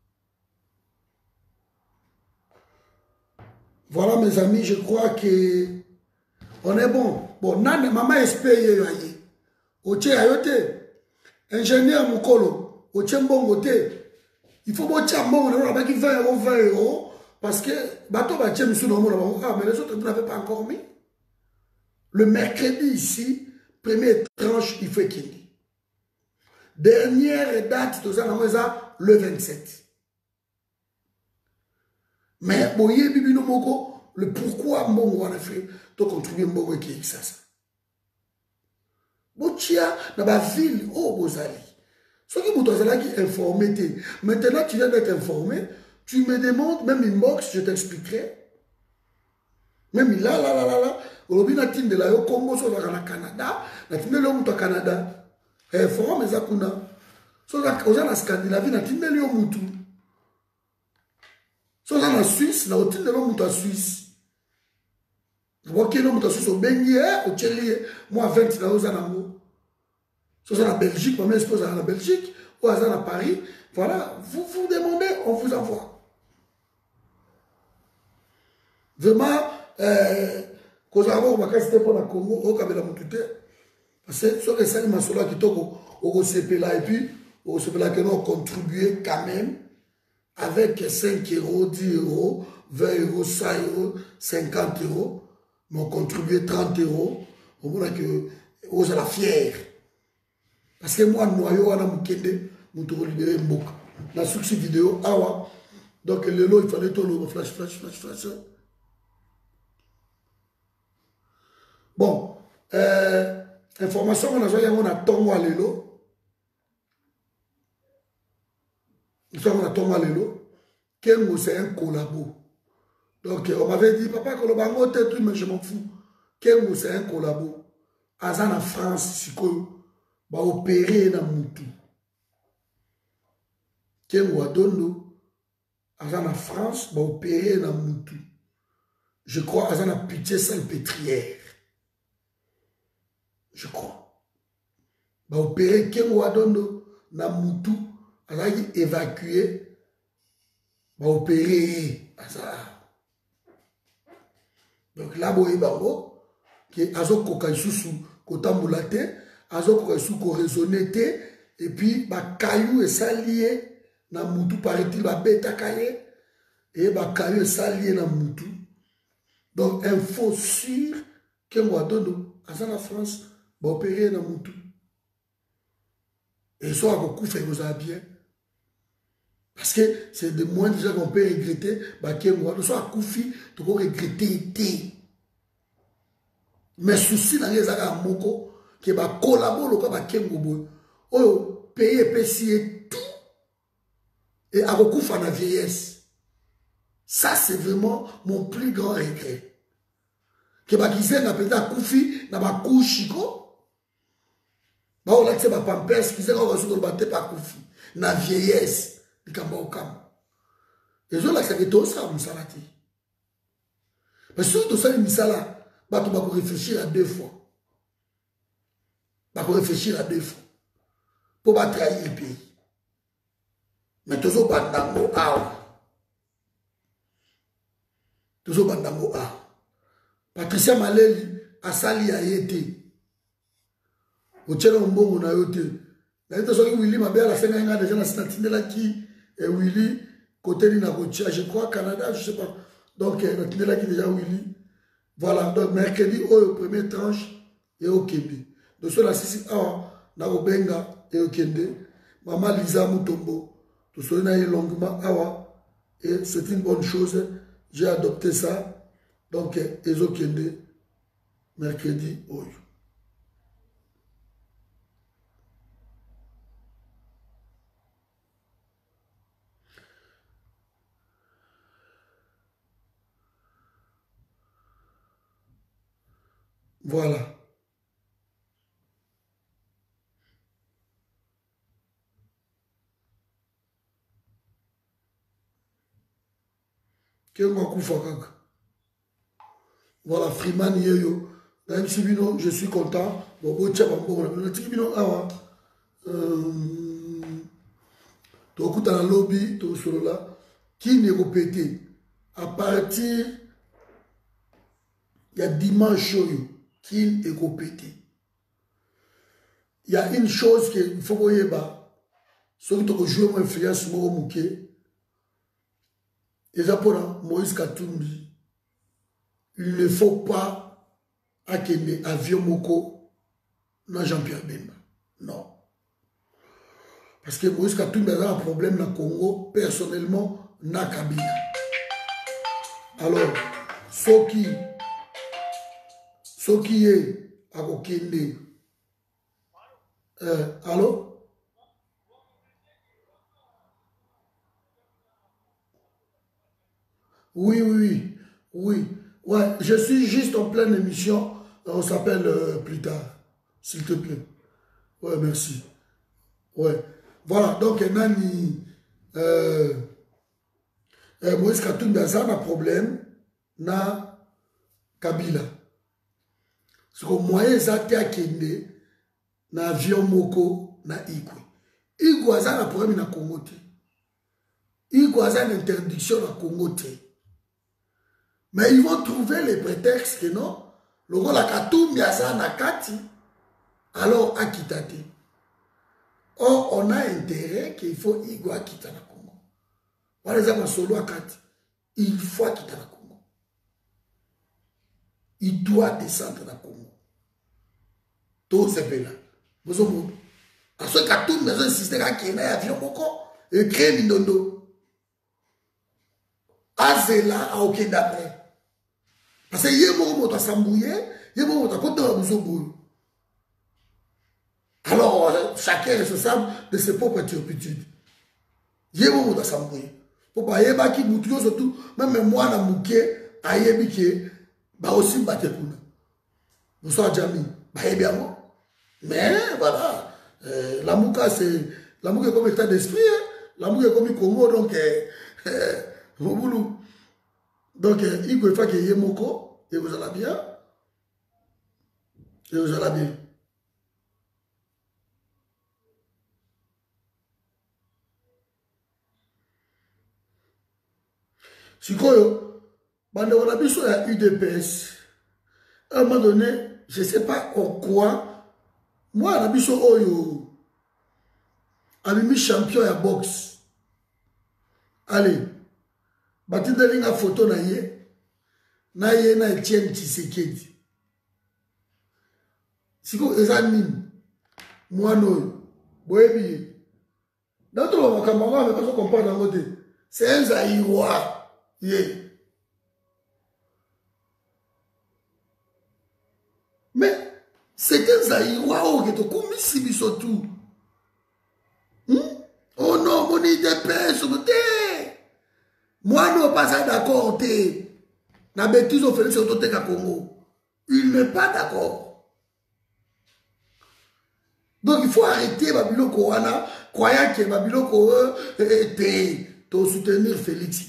Voilà mes amis, je crois que on est bon. Bon, nan maman espère yoye. Oche ayote. Ingénieur Mukolo, oche mbongote. Il faut que tu aies vingt euros, vingt euros, parce que bateau va tirer monsieur normalement. Ah, mais les autres, vous n'avez pas encore mis. Le mercredi ici, première tranche, il faut qu'il y. Dernière date, le vingt-sept. Mais, boye, bibi no moko, le pourquoi mon a fait, tu contribues mon qui est ça. Botia, dans la ville, oh, Bozali. Ce que vous avez informé, maintenant tu viens d'être informé, tu me demandes, même inbox, je t'expliquerai. Même là, là, là, là, là, au Binatin de la Congo, sur le Canada, la Tine de au Canada, informe les Akuna. Sur la Scandinavie, la Tine de Mutu. Sur la Suisse, la Tine de l'homme à Suisse. Vous voyez que l'homme à Suisse au Benguier, au Tchélier, moi vingt dans aux Anamo. Soit dans la Belgique, moi, je suppose dans la Belgique, ou à Paris, voilà, vous vous demandez, on vous envoie. Vraiment, quand vous avez c'était pour la Congo, au Kabela Moutouté, parce que ce que c'est, Massola qui toque au C P là, et puis, au C P là, que nous avons contribué quand même, avec cinq euros, dix euros, vingt euros, cent euros, cinquante euros, mais on contribué trente euros, au moment que vous êtes fiers. Parce que moi, noyau, on a mukende, nous devons libérer un bouc. La succès vidéo, awa. Donc, le lot, il fallait tout le flash, flash, flash, flash. Bon, euh, information, on a joué, on a tongo à l'élo. On a tongo à l'élo. Kengo, c'est un collabo. Donc, on m'avait dit, papa, Kolobango, t'es tout, mais je m'en fous. Kengo, c'est un collabo. Azan en France, si quoi. Va opérer na mutu. Kengo Adondo, Azan en France, va opérer na mutu. Je crois Azan a pitié salpêtrière. Je crois. Va opérer Kengo Adondo na mutu. Azan évacué. Va opérer Azan. Donc là, boye bango, qui Azo kokaisusu kotamboulate. Azo sous raisonné et puis ba caillou et salié na mutu paraît-il ba bêta caillé et ba caillou et salié na mutu donc info sûr Kengo Adondo, à la France, va opérer dans Moutou. Et ils sont à beaucoup fait vous bien. Parce que c'est de moins déjà qu'on peut regretter, bah Kengo Adondo, soit à Koufi, tu peux regretter. Mais souci dans les agas moko, qui va collaborer avec bah Kengo Boy. Oh, payer, payer tout. Et à beaucoup faire la vieillesse. Ça, c'est vraiment mon plus grand regret. Que ba kise na peta Koufi na ba Kouchiko. Ba on a que ba pampers kise ko so ko batte pa Koufi na vieillesse likamba okam. Et je la que c'est tout ça musalati. Mais surtout ça misala, ba to ba ko réfléchir à deux fois. Ba ko réfléchir à deux fois. Pour ba trahir le pays. Mais toujours pas dango ah. Toujours pas dango ah. Patricia Maleli a sali a été. Au tchèque, on bon, on a été. La été sur Willy, ma belle, a fait un an déjà dans cette là qui est Willy, côté de Nagotia, je crois, Canada, je ne sais pas. Donc, la tine là qui est déjà Willy. Voilà, donc mercredi, au premier tranche, et au Kébé. Donc, sur la six heures, Nagobenga et au Kende. Maman Lisa Moutombo. Tout ça, on a eu longuement, awa. Et c'est une bonne chose. J'ai adopté ça. Donc, Ezo Kende, mercredi, Oyo. Voilà. Voilà, Freeman Yeyo. Même si je suis content. Bon, tiens, bon, bon, tu écoutes dans le lobby, tu es là. Qui n'est pas pété? À partir, il y a dimanche, qui n'est pas pété? Il y a une chose qu'il faut que vous ceux qui ont joué mon influence, moi, Mouké, et pour Moïse Katumbi, il ne faut pas accueillir avion Moko dans Jean-Pierre Bemba. Non. Parce que Moïse Katumbi a un problème dans le Congo, personnellement, dans Kabila. Alors, ce qui, ce qui est à Kokende, euh, allô? Oui, oui, oui, oui. Ouais, je suis juste en pleine émission. On s'appelle euh, plus tard, s'il te plaît. Ouais, merci. Ouais. Voilà, donc, Nani, euh, euh, Moïse Katumbi a un problème na Kabila. Parce que moyen zate a kende na avion moko na Igwe. Igwe a un problème na Congo te. Igwe a une interdiction na Congo te. Mais ils vont trouver les prétextes que non, le rôle à Katumbi a ça na kati, alors à Kitate. Or, on a intérêt qu'il faut Igwe à Kita na Congo. Par exemple, solo à Kati, il faut Kita na Congo. Il doit descendre na Congo. Tout ce pays là. Vous avez à ce Katumbi a insisté à qu'il y ait un avion et créer Mindondo. Azela a aucun d'après. Parce que yé mo mo ta sambouye, yé mo mo ta côté de Bouzoubou. Alors chacun est responsable de ses propres turpitudes. Yé mo mo ta sambouye. Pour pas yé ba ki moutuyo surtout même moi na mouké ayé bi ke ba aussi batte kuna. Vous savez Jami, ba yé bien moi. Mais voilà, euh, la mouka c'est la mouka comme état d'esprit, hein? La mouka comme Congo donc euh, euh, Boulou. Donc, il faut faire qu'il y ait Moko, et vous allez bien. Et vous allez bien. Si quoi, on a vu sur la U D P S. À un moment donné, je ne sais pas en quoi, moi, on a vu sur Oyo, on a mis champion à boxe. Allez. Batinda linga photo na ye na ye na Etienne Tshisekedi siko eza nini mwana oyo boyebi ye d'autres makambo mais pas comprendre en côté c'est un Zaïrois ye mais c'est un Zaïrois oh que to komi sibi surtout hmm? Oh non mon idée pèse te moi non pas ça d'accord te na bêtise au Félix Otote ka Congo il n'est pas d'accord. Donc il faut arrêter Babilo Kowana, croyant que Babilo Kowana était pour soutenir Félix.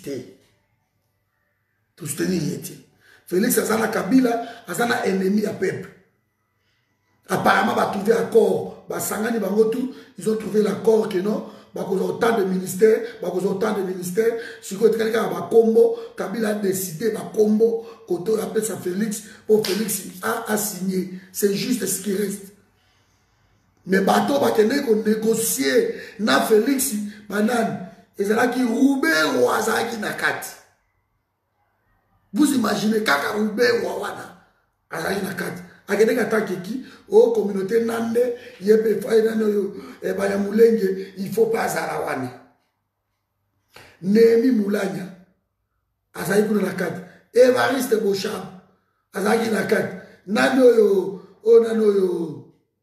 Pour soutenir Yeti. Félix Azana Kabila, Azana ennemi à peuple. Apparemment, ils ont trouvé accord. Sangani Bangotu, ils ont trouvé l'accord que non. Ils ont autant de ministères, ils ont autant de ministères. Si quelqu'un a un combo, Kabila a décidé un combo, quand on appelle ça Félix, pour Félix a, a signé. C'est juste ce qui reste. Mais bateau va négocier na Félix banane et c'est là qui roube roisa qui nakati. Vous imaginez kaka roube wawana azaki nakati. Akende kataki ki o communauté nande yebe fa nano yo e banya mulenge il faut pas zarawane. Nemi mulanya azaki kuna nakati. Evariste Bocham azaki nakati. Nano yo o nano yo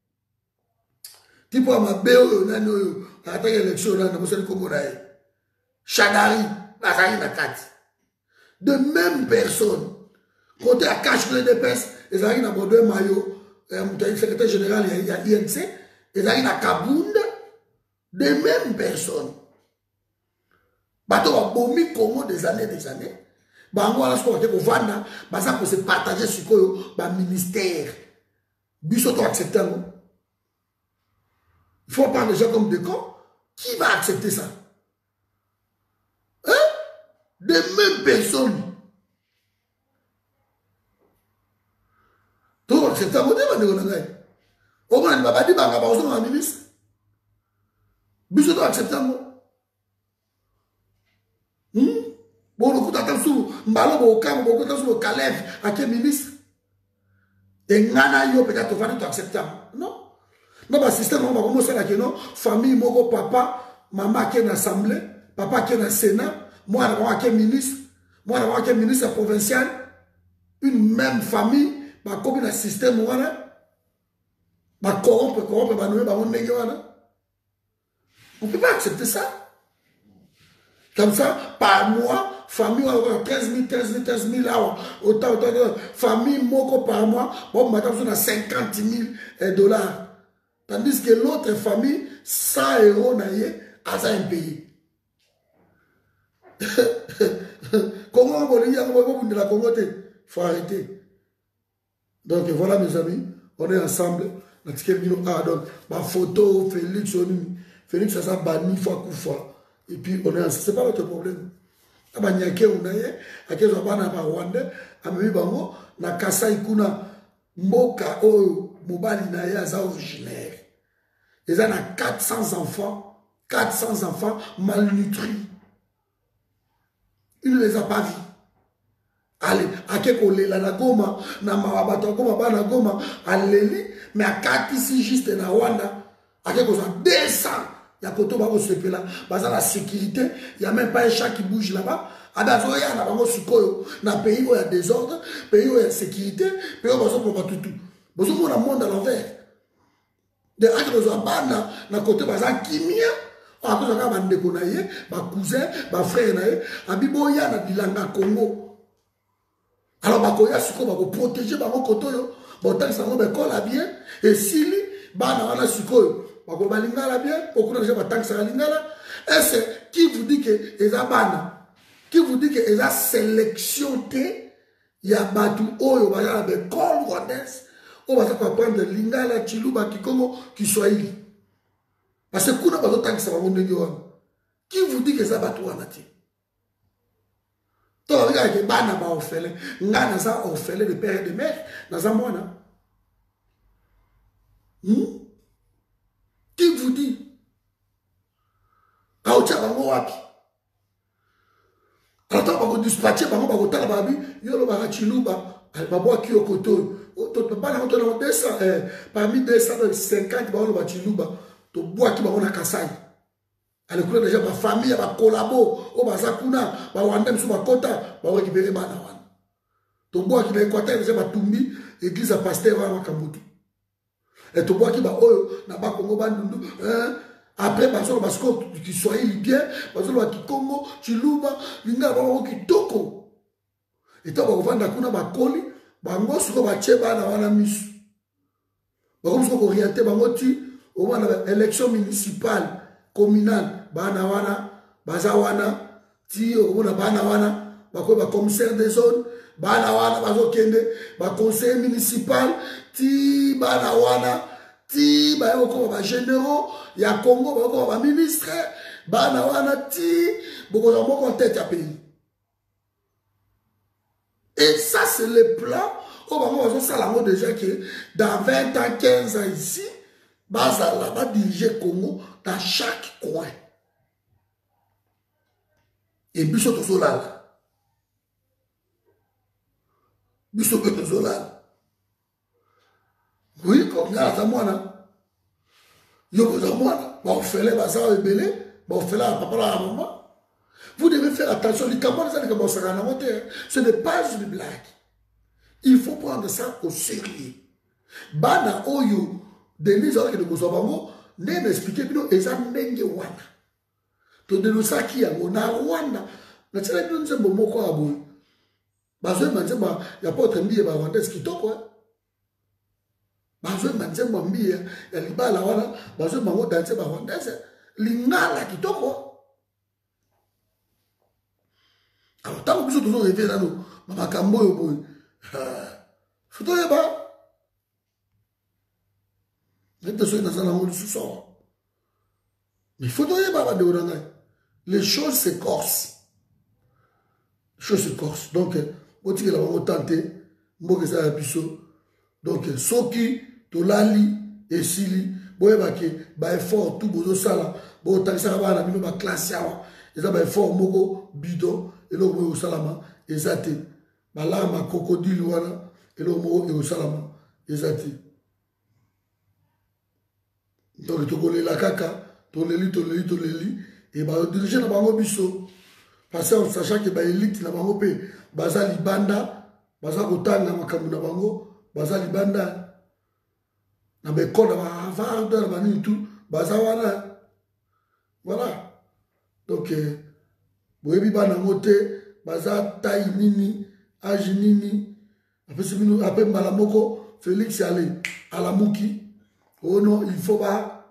tipo ma beo nani oyo ataka élection na mosali Congo na ye Chadari bazali na kati de même personne côté à cache les dépenses ezali na Bordeaux Mayo le secrétaire général il y a I N C ezali na Kabunda de même personne bato ba bomi Congo des années des années bango wala siko ko vanda baza ko se partager sikoyo ba ministère biso to accepter non. Il faut pas des gens comme des cons. Qui va accepter ça? Hein? Des mêmes personnes. Tu vas accepter ça? Au moins, il va pas dire que tu vas ministre. Mais tu dois accepter ça. Bon, le coup d'attente sur Mbalo, au camp, au coup d'attente sur le Calef, à quel ministre? Et Nana, yo, peut-être, tu vas accepter ça. Non? Non, le système, on va commencer à dire famille, mon papa, maman qui est en assemblée, papa qui est en sénat, moi, je suis ministre, moi, je suis ministre provincial, une même famille, comme un système, on va corrompre, corrompre, on ne peut pas accepter ça. Comme ça, par mois, famille, quinze mille, quinze mille, quinze mille, autant, autant, famille, mon par mois, bon, madame, on a cinquante mille dollars. Tandis que l'autre famille, cent euros naïe, a ça un pays. Comment on va dire de la Congo? Il faut arrêter. Donc voilà mes amis, on est ensemble. Ah, donc, ma photo, Félix, Félix, ça s'est banni fois coup fois. Et puis on est ensemble. C'est pas notre problème. Ah, bah, n'y a qu'un naïe, à quel moment on a Rwanda, à Mimi Bango, na Kasa Ikuna, Moka, oh, Mobali naïe, à ça originaire. Ils ont quatre cents enfants, quatre cents enfants malnutris. Il ne les a pas vus. Allez, à Kekole, la Goma, na Mawabato Goma, Bana Goma, à Leli, mais à quatre ici, juste na Rwanda, à Kekole, deux cents. Il y a Koto Babo Sepe là, dans la sécurité, il n'y a même pas un chat qui bouge là-bas. À Dazoya, na Bango Sukoyo, na pays où il y a désordre, pays où il y a sécurité, pays où il y a besoin de tout. Besoin de monde à l'envers. De Agro na côté baza kimia a ko ka bande ko na ye ba cousin ba frère na ye abiboya na bilanga Congo alors ba ko ya suko ba ko protéger ba ko kotoyo ba tant ça ba ko la bien et sili ba na wana suko ba ko balinga la bien pour que ba tant ça lingala et c'est qui vous dit que eza bana qui vous dit que eza sélection té ya batu oyo ba ya be call rwandaise. On va apprendre Lingala, Chiluba, Kikongo, Kiswahili. Parce que kuna bato tanki sa bango ndenge wana. Qui vous dit que ça bato wana ti? To regarde que bana ba orphelin, nga na za orphelin de père et de mère, na za mwana. Hmm? Qui vous dit? Kaucha bango wapi? Alors tant bango dispatcher bango bango tala babi, yolo ba Chiluba, ba boa ki okoto. deux cents, parmi deux cent cinquante, tu bois qui va Kassai. À l'école déjà, ma famille, ma collabo, au Bazakuna, ma Wandem sur ma kota, ma récupérer ma nawan. Tu bois qui va Équateur, déjà, ma Tumbi, église à pasteur, ma Kamutu. Et tu bois qui va, oh, n'a pas Congo, Bandundu, hein. Après, parce que tu sois libyen, parce que tu Congo, tu louba, l'inga, qui toko. Et tu vas vendre kuna bakoli, bango suko bacheba na wana misu. Bango suko orienté bango ti au moins élection municipale, communale, bana wana, baza wana, ti au moins bana wana, bako ba commissaire des zones, bana wana bazo kende, ba conseiller municipal, ti bana wana, ti ba yoko ba généraux, ya Congo bako ba ministre, bana wana ti boko za moko tête ya pays. Et ça, c'est le plan. Au moment où on a déjà que dans vingt ans, quinze ans ici, Bazala va diriger Congo dans chaque coin. Et Bissot Zolal. Bissot Zolal. Oui, comme ça, c'est moi, là. Yo, c'est moi, là. On fait les bazars et belé. On fait là, papa, là, maman. Vous devez faire attention. Ce n'est pas une blague. Il faut prendre ça au sérieux. Bana oyo, Denise Orke de Bozobango, n'est expliqué que nous, ezan nenge wana. To de nous ça qui a na Rwanda. Na tira nous nous sommes moko aboy. Bazo manzema, ya pas autre mbiye ba Rwanda qui to quoi. Bazo manzema mbiye, ya libala wana, bazo mango danse ba Rwanda, lingala qui to quoi. Alors, tant que nous sommes rêvés là, nous, maman Kambo, boy, faut te pas. Mais il faut te pas de les choses se corsent. Les choses se corsent. Donc, on dit que là, on tenté, on va faire un donc, Soki, Tolali, et Sili, boy, bah, bah, effort, tout, bozo, sala, bon, tant que ça va, la mine, ma classe, et ça, bah, effort, mogo, bidon, et là, on va au salama, et ça, t'es, bah, là, ma crocodile, voilà, et là, on va au salama, et ça, t'es. Donc, tu connais la caca, tu les lis, tu les lis, tu les lis, et bah, diriger la bango biso, parce qu'en sachant que bah, élite, la bango pe, baza libanda, baza kotanga, makamu na bango, baza libanda, na bekol na Harvard na bani tout baza wana voilà donc euh, boyebi bana moté baza taille nini âge nini après c'est bino après mbala moko Félix allé à la Muki oh non il faut pas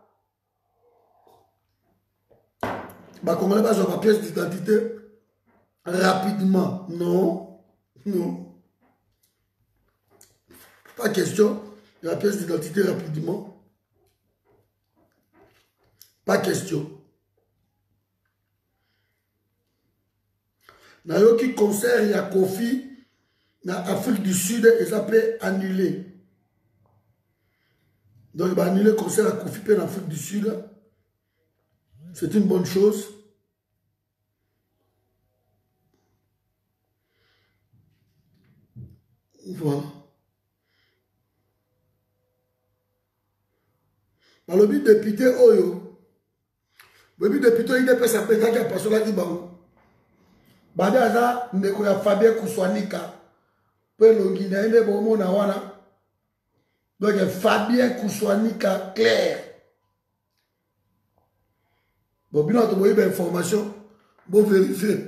ba congolais ba ma pièce d'identité rapidement non non pas question. La pièce d'identité rapidement. Pas question. Nayoki concert ya Kofi na Afrique du Sud et ça peut annuler. Donc il va annuler le concert à Kofi en Afrique du Sud. C'est une bonne chose. Voilà. Dans le but député Oyo, le but député il dépêche à péter à personne là qui bango. Badaza ndeko ya Fabien Kouswanika. Pe longina inde bomo na wana. Donc Fabien Kouswanika clair. Bon bien tu voyez information, bon vérifier.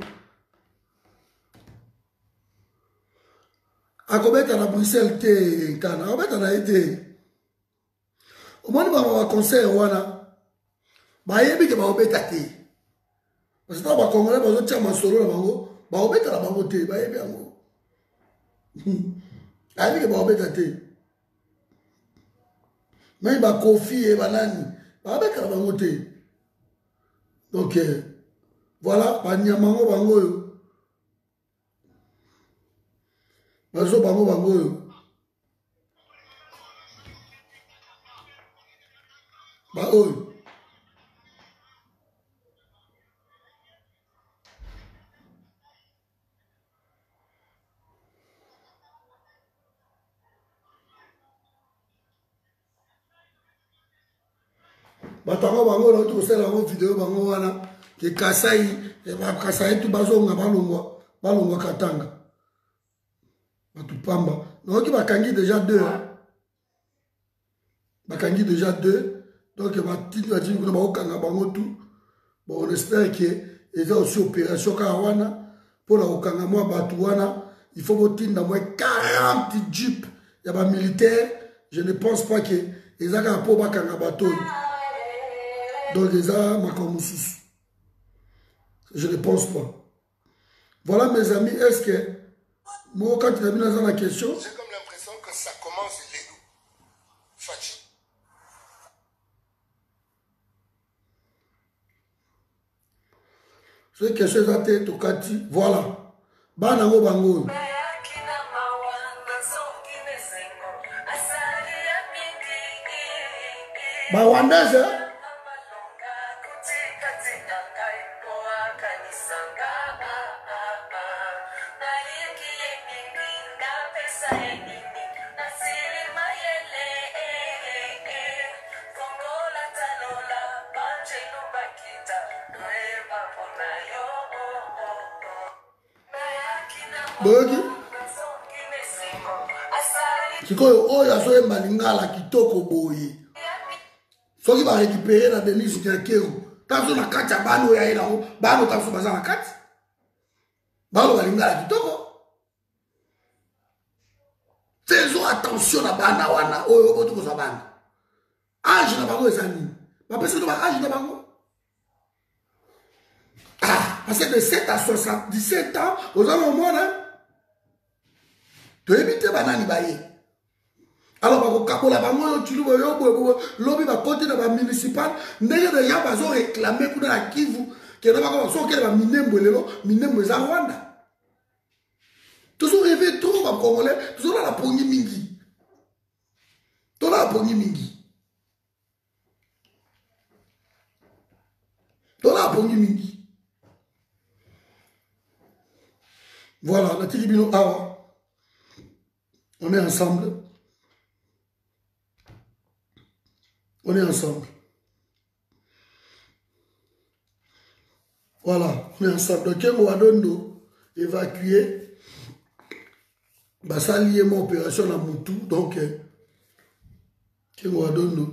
A combien à Bruxelles te kana, a combien à été. Au moins, nous avons un conseil, wana. Ba yebi ke ba obeta te. Parce que ba Congolais ba zo tia masolo na bango, ba obeta la bango te, ba yebi yango. Ba yebi ke ba obeta te. Même ba Kofi et banani, ba obeta la bango te. Donc euh, voilà, ba nyamango bango yo. Ba zo bango bango yo. Ba oyo. batango bango na to sala ngo vidéo bango wana ke Kasai e ba Kasai tu bazonga balongwa balongwa Katanga batu pamba donc bakangi déjà deux hein bakangi déjà deux donc batini batini kuna bakanga bango tout bon on espère que ils ont aussi opération Karawana pour la okanga moi batu wana il faut botinda moi quarante jeeps il y a ba militaire je ne pense pas que ils ont pour bakanga bateau donc ils ont makamousus je ne pense pas. Voilà mes amis, est-ce que moi quand tu as mis dans la question j'ai comme l'impression que ça commence les loups Fachi. C'est quelque chose à tête au Kati. Voilà. Banango bango. Bawandaise hein? Bogi sikoyo oyo azoyemba lingala kitoko boye soki barécupere na Denis Kekeru tazo na kati ya bano oyo aye nango bano tazo baza na kati bano balingala kitoko faisons attention na bana wana oyo oyo tokozwa bana age na bango eza nini bapesi no ba age na bango ah parce que de sept à soixante-dix-sept ans aux hommes to éviter banani baye alors bakokabola bango yo tulu boyo boyo lobi bakote na ba municipal ndenge deja bazo réclamer kuna na Kivu ke na bako so ke ba minembo lelo minembo za Rwanda toujours rêver trop ba congolais toujours la pongi mingi to la pongi mingi to la pongi mingi voilà la tribune awa. On est ensemble. On est ensemble. Voilà, on est ensemble. Donc, on va donner évacuer. Bah, ça lié mon opération à Moutou. Donc, on va donner.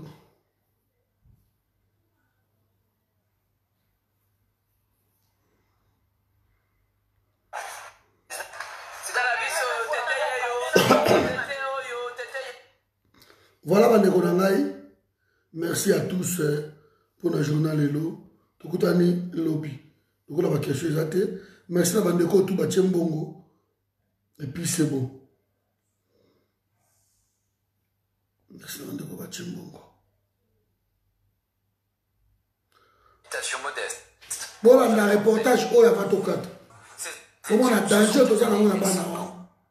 Voilà, Bandeko Nangai. Merci à tous pour le journal Lelo. Tukutani lobby. Donc, on a quelque chose à dire. Merci à Bandeko tout Bongo. Et puis, c'est bon. Merci à Bandeko Bongo. Modeste. Bon, on a un reportage. Oh, il y a vingt quatre. Comment on a danger tout ça dans la banane.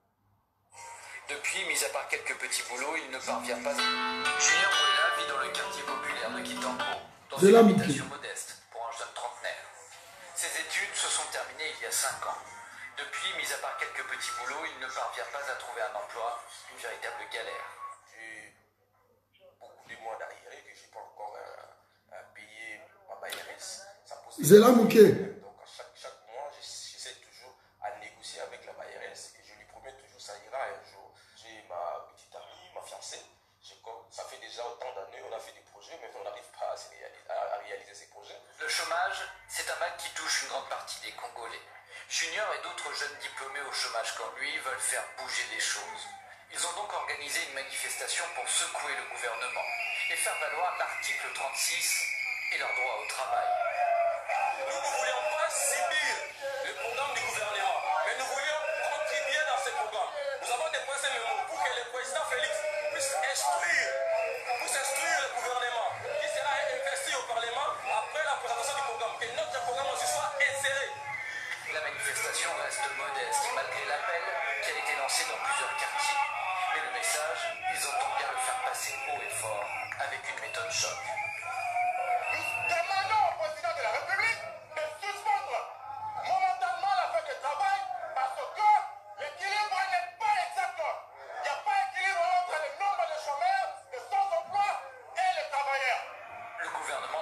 Parvient pas. Junior Mouela vit dans le quartier populaire de Kitambo, dans une habitation modeste pour un jeune trentenaire. Ses études se sont terminées il y a cinq ans. Depuis, mis à part quelques petits boulots, il ne parvient pas à trouver un emploi, une véritable galère. J'ai beaucoup de mois d'arriérés que je n'ai pas encore à, à payer ma bailleresse. Zéla Mouké. Donc à chaque, chaque mois, j'essaie toujours à négocier avec la bailleresse et je lui promets toujours ça ira un jour. J'ai ma petite amie, ma fiancée. Ça fait déjà autant d'années, on a fait des projets, mais on n'arrive pas à, réaliser, à réaliser ces projets. Le chômage, c'est un mal qui touche une grande partie des Congolais. Junior et d'autres jeunes diplômés au chômage comme lui veulent faire bouger les choses. Ils ont donc organisé une manifestation pour secouer le gouvernement et faire valoir l'article trente-six et leur droit au travail. Nous ne voulions pas subir le programme du gouvernement, mais nous voulions contribuer dans ce programme. Nous avons déposé le mot pour que le président Félix puisse instruire, puisse instruire le gouvernement qui sera investi au Parlement après la présentation du programme, que notre programme aussi soit inséré. La manifestation reste modeste malgré l'appel qui a été lancé dans plusieurs quartiers. Mais le message, ils entendent bien le faire passer haut et fort avec une méthode choc. Nous demandons au président de la République de suspendre momentanément la fête de travail parce que l'équilibre n'est pas exact. Il n'y a pas d'équilibre entre le nombre de chômeurs, de sans-emploi et les travailleurs. Le gouvernement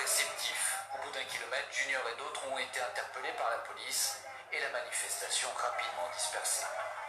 réceptifs. Au bout d'un kilomètre, Junior et d'autres ont été interpellés par la police et la manifestation rapidement dispersée.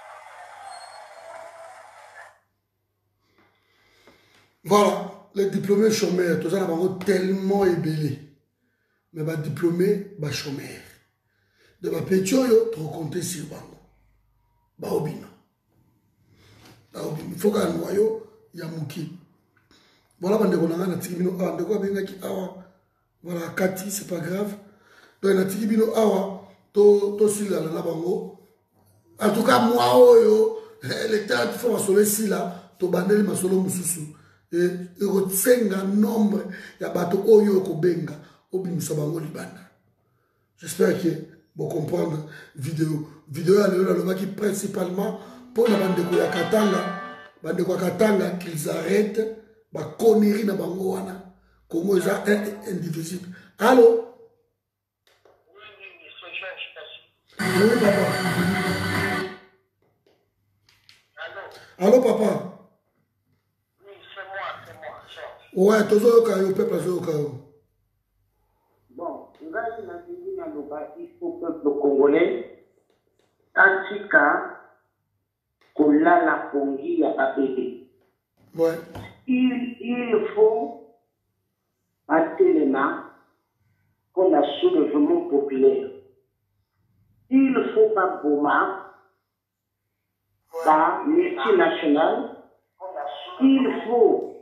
Voilà, les diplômés chômeurs, tout ça, on a tellement ébélé. Mais les diplômés, les chômeurs. De ma pétioyo, tu compter sur bango. Ba obino. Ba obino. Il faut qu'un noyau, il y a mouki. Voilà, bande ko nanga na tikibino awa, ndeko abenga ki awa. Voilà, Cathy, c'est pas grave. Donc na tikibino awa, to to sila la bango. En tout cas, moi oyo, les temps il faut masolo sila, to bandeli masolo mususu. Et il un nombre ya bato oyo ko benga obimisa bango libanda. J'espère que vous comprendre vidéo. Vidéo à l'heure qui principalement pour la bande de Katanga, bande de Katanga qu'ils arrêtent ba connerie na bango wana. Congo est indivisible. Allô? Oui, papa. Allô? Allô, papa? Oui, c'est moi, c'est moi, Georges. Ouais, toujours au cas où, peuple, toujours au cas où. Bon, il faut que le Congolais, Antika, Kola la Pongi à Papété. Ouais. Il, il faut, à Téléma, qu'on a soulèvement populaire. Il ne faut pas Boma, par multinational. Il faut,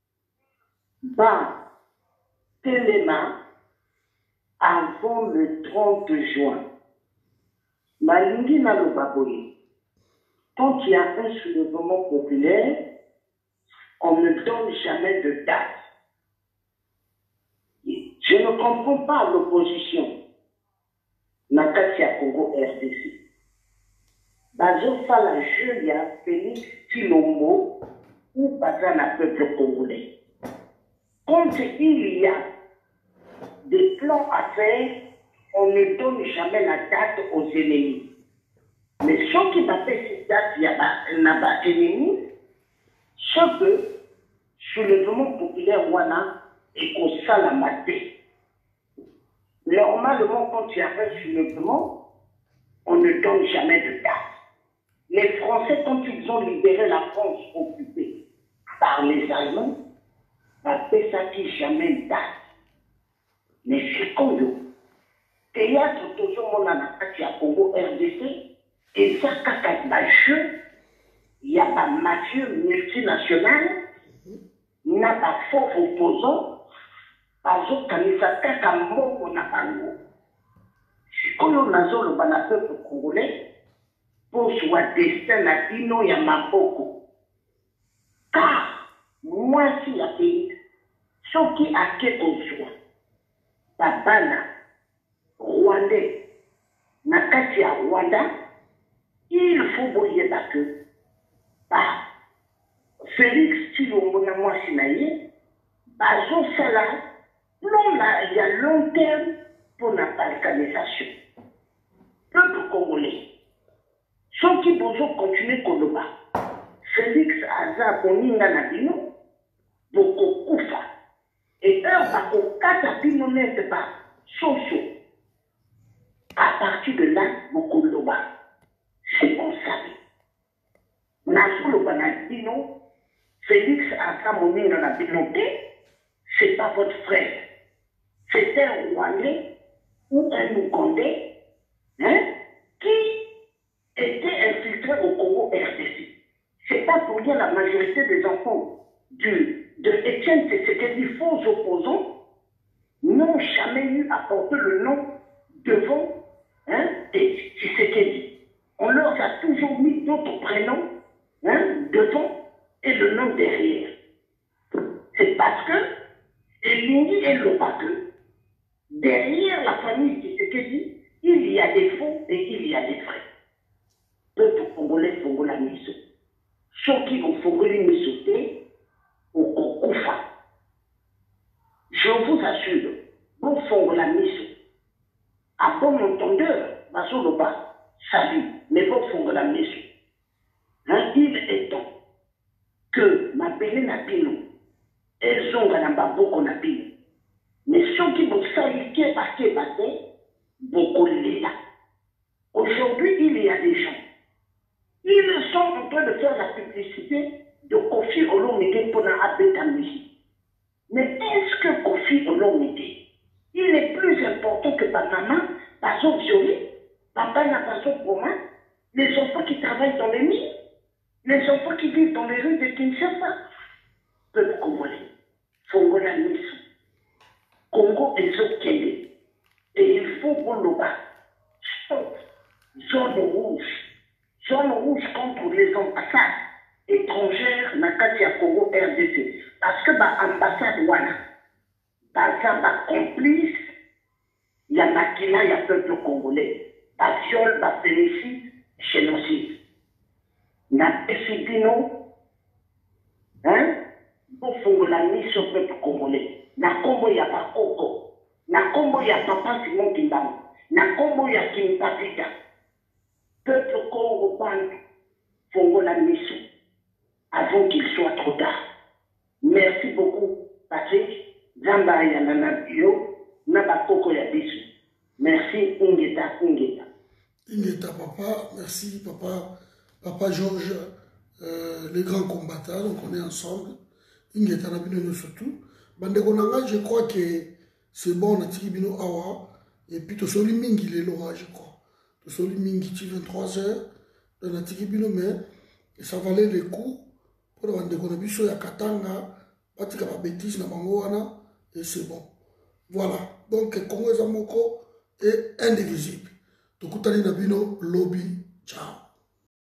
bah, Téléma, avant le trente juin. Malingi na Lobaboye. Quand il y a un soulèvement populaire, on ne donne jamais de date. Je ne comprends pas l'opposition. Nakatia Congo R D C. Bazo Fala Julia Félix Tilombo ou Bazana peuple congolais. Quand il y a des plans à faire, on ne donne jamais la date aux ennemis. Mais ceux qui m'appellent cette date, il y a un ennemi, ce que, sur le mouvement populaire Wana, et qu'on s'en la maté. Normalement, quand il y a un soulèvement, on ne donne jamais de date. Les Français, quand ils ont libéré la France occupée par les Allemands, n'appellent ça qui jamais une date. Mais c'est comme nous. Théâtre, tout le monde a Congo R D C, et ça, quand il jeu, il y a pas Mathieu multinational, il n'y a pas faux opposant, parce que ça kaka moko na bango. C'est comme nous avons le peuple congolais, pour soit destin na dino ya maboko. Car, moi, si la pays, ce qui a quelque chose, Babana, Rwandais, Nakatia Rwanda, il faut bouiller que par Félix Tilombo na moi sinaye, Bazo Sala, non là, il y a long terme pour la balkanisation. Peuple congolais, ceux qui vont continuer Koloba, Félix Aza Boninga Nabino, Boko Koufa, et un Bako Kata Bino n'est pas Soso. À partir de là, beaucoup de loba, c'est qu'on savait. Nassou Loba Nabino, Félix Aza Moninga Nabino, c'est pas votre frère. C'est un Rwandais ou un Ougandais hein, qui était infiltré au Congo R D C. C'est pas pour dire la majorité des enfants du, de Étienne Tshisekedi, faux opposants, n'ont jamais eu à porter le nom devant hein, des Tshisekedi. On leur a toujours mis d'autres prénoms hein, devant et le nom derrière. C'est parce que Elingi et Lopake, derrière la famille Tshisekedi, il y a des faux et il y a des vrais. Peuple congolais, Fongola Miso. Ceux qui vont Fongola Miso, au Kokoufa. Je vous assure, bon Fongola Miso, à bon entendeur, Baso Loba, salut, mais bon Fongola Miso. Hein, il est temps que ma belle Napino, elles ont un babo qu'on a payé. Mais ceux qui vont s'aliquer à ces batailles, beaucoup l'État. Aujourd'hui, il y a des gens. Ils sont en train de faire la publicité de Kofi Olomide pour la musique. Mais est-ce que Kofi Olomide, il est plus important que ta maman, ta soeur violée, papa n'a pas son commun, les enfants qui travaillent dans les mines, les enfants qui vivent dans les rues de Kinshasa, peuple congolais, Fongola Nisso, Congo et Zokele. Et il faut qu'on le bat. Stop. Zone rouge. Zone rouge contre les ambassades étrangères dans le Congo R D C. Parce que l'ambassade, voilà, dans un complice, il y a maquilla, il y a peuple congolais. La viol, la félicite, génocide. Na Pesibino, hein, pour faire la mise au peuple congolais. Na Congo, il n'y a pas Coco. Na Congo, il n'y a pas Papa Simon Kimbam. Na Congo, il y a Kim Papita. Peuple Congo, faut la mission avant qu'il soit trop tard. Merci beaucoup, Patrick. Zamba Yanana Bio, Nabakoko Yabisu. Merci, Ingeta, Ingeta. Ingeta, papa, merci, papa, papa Georges, euh, les grands combattants, donc on est ensemble. Ingeta Nabino surtout. Bandekonanga, je crois que c'est bon, on a tiré Bino Awa, et puis tout soli mingi les lois, je crois. Tout soli mingi, tu vingt-trois heures, on a tiré Bino, mais ça valait le coup pour Bandekona Biso, ya Katanga, Patika ba bêtise na bangoana, et c'est bon. Voilà, donc Congo Zamoko est indivisible. Tokutani Nabino, lobby, ciao.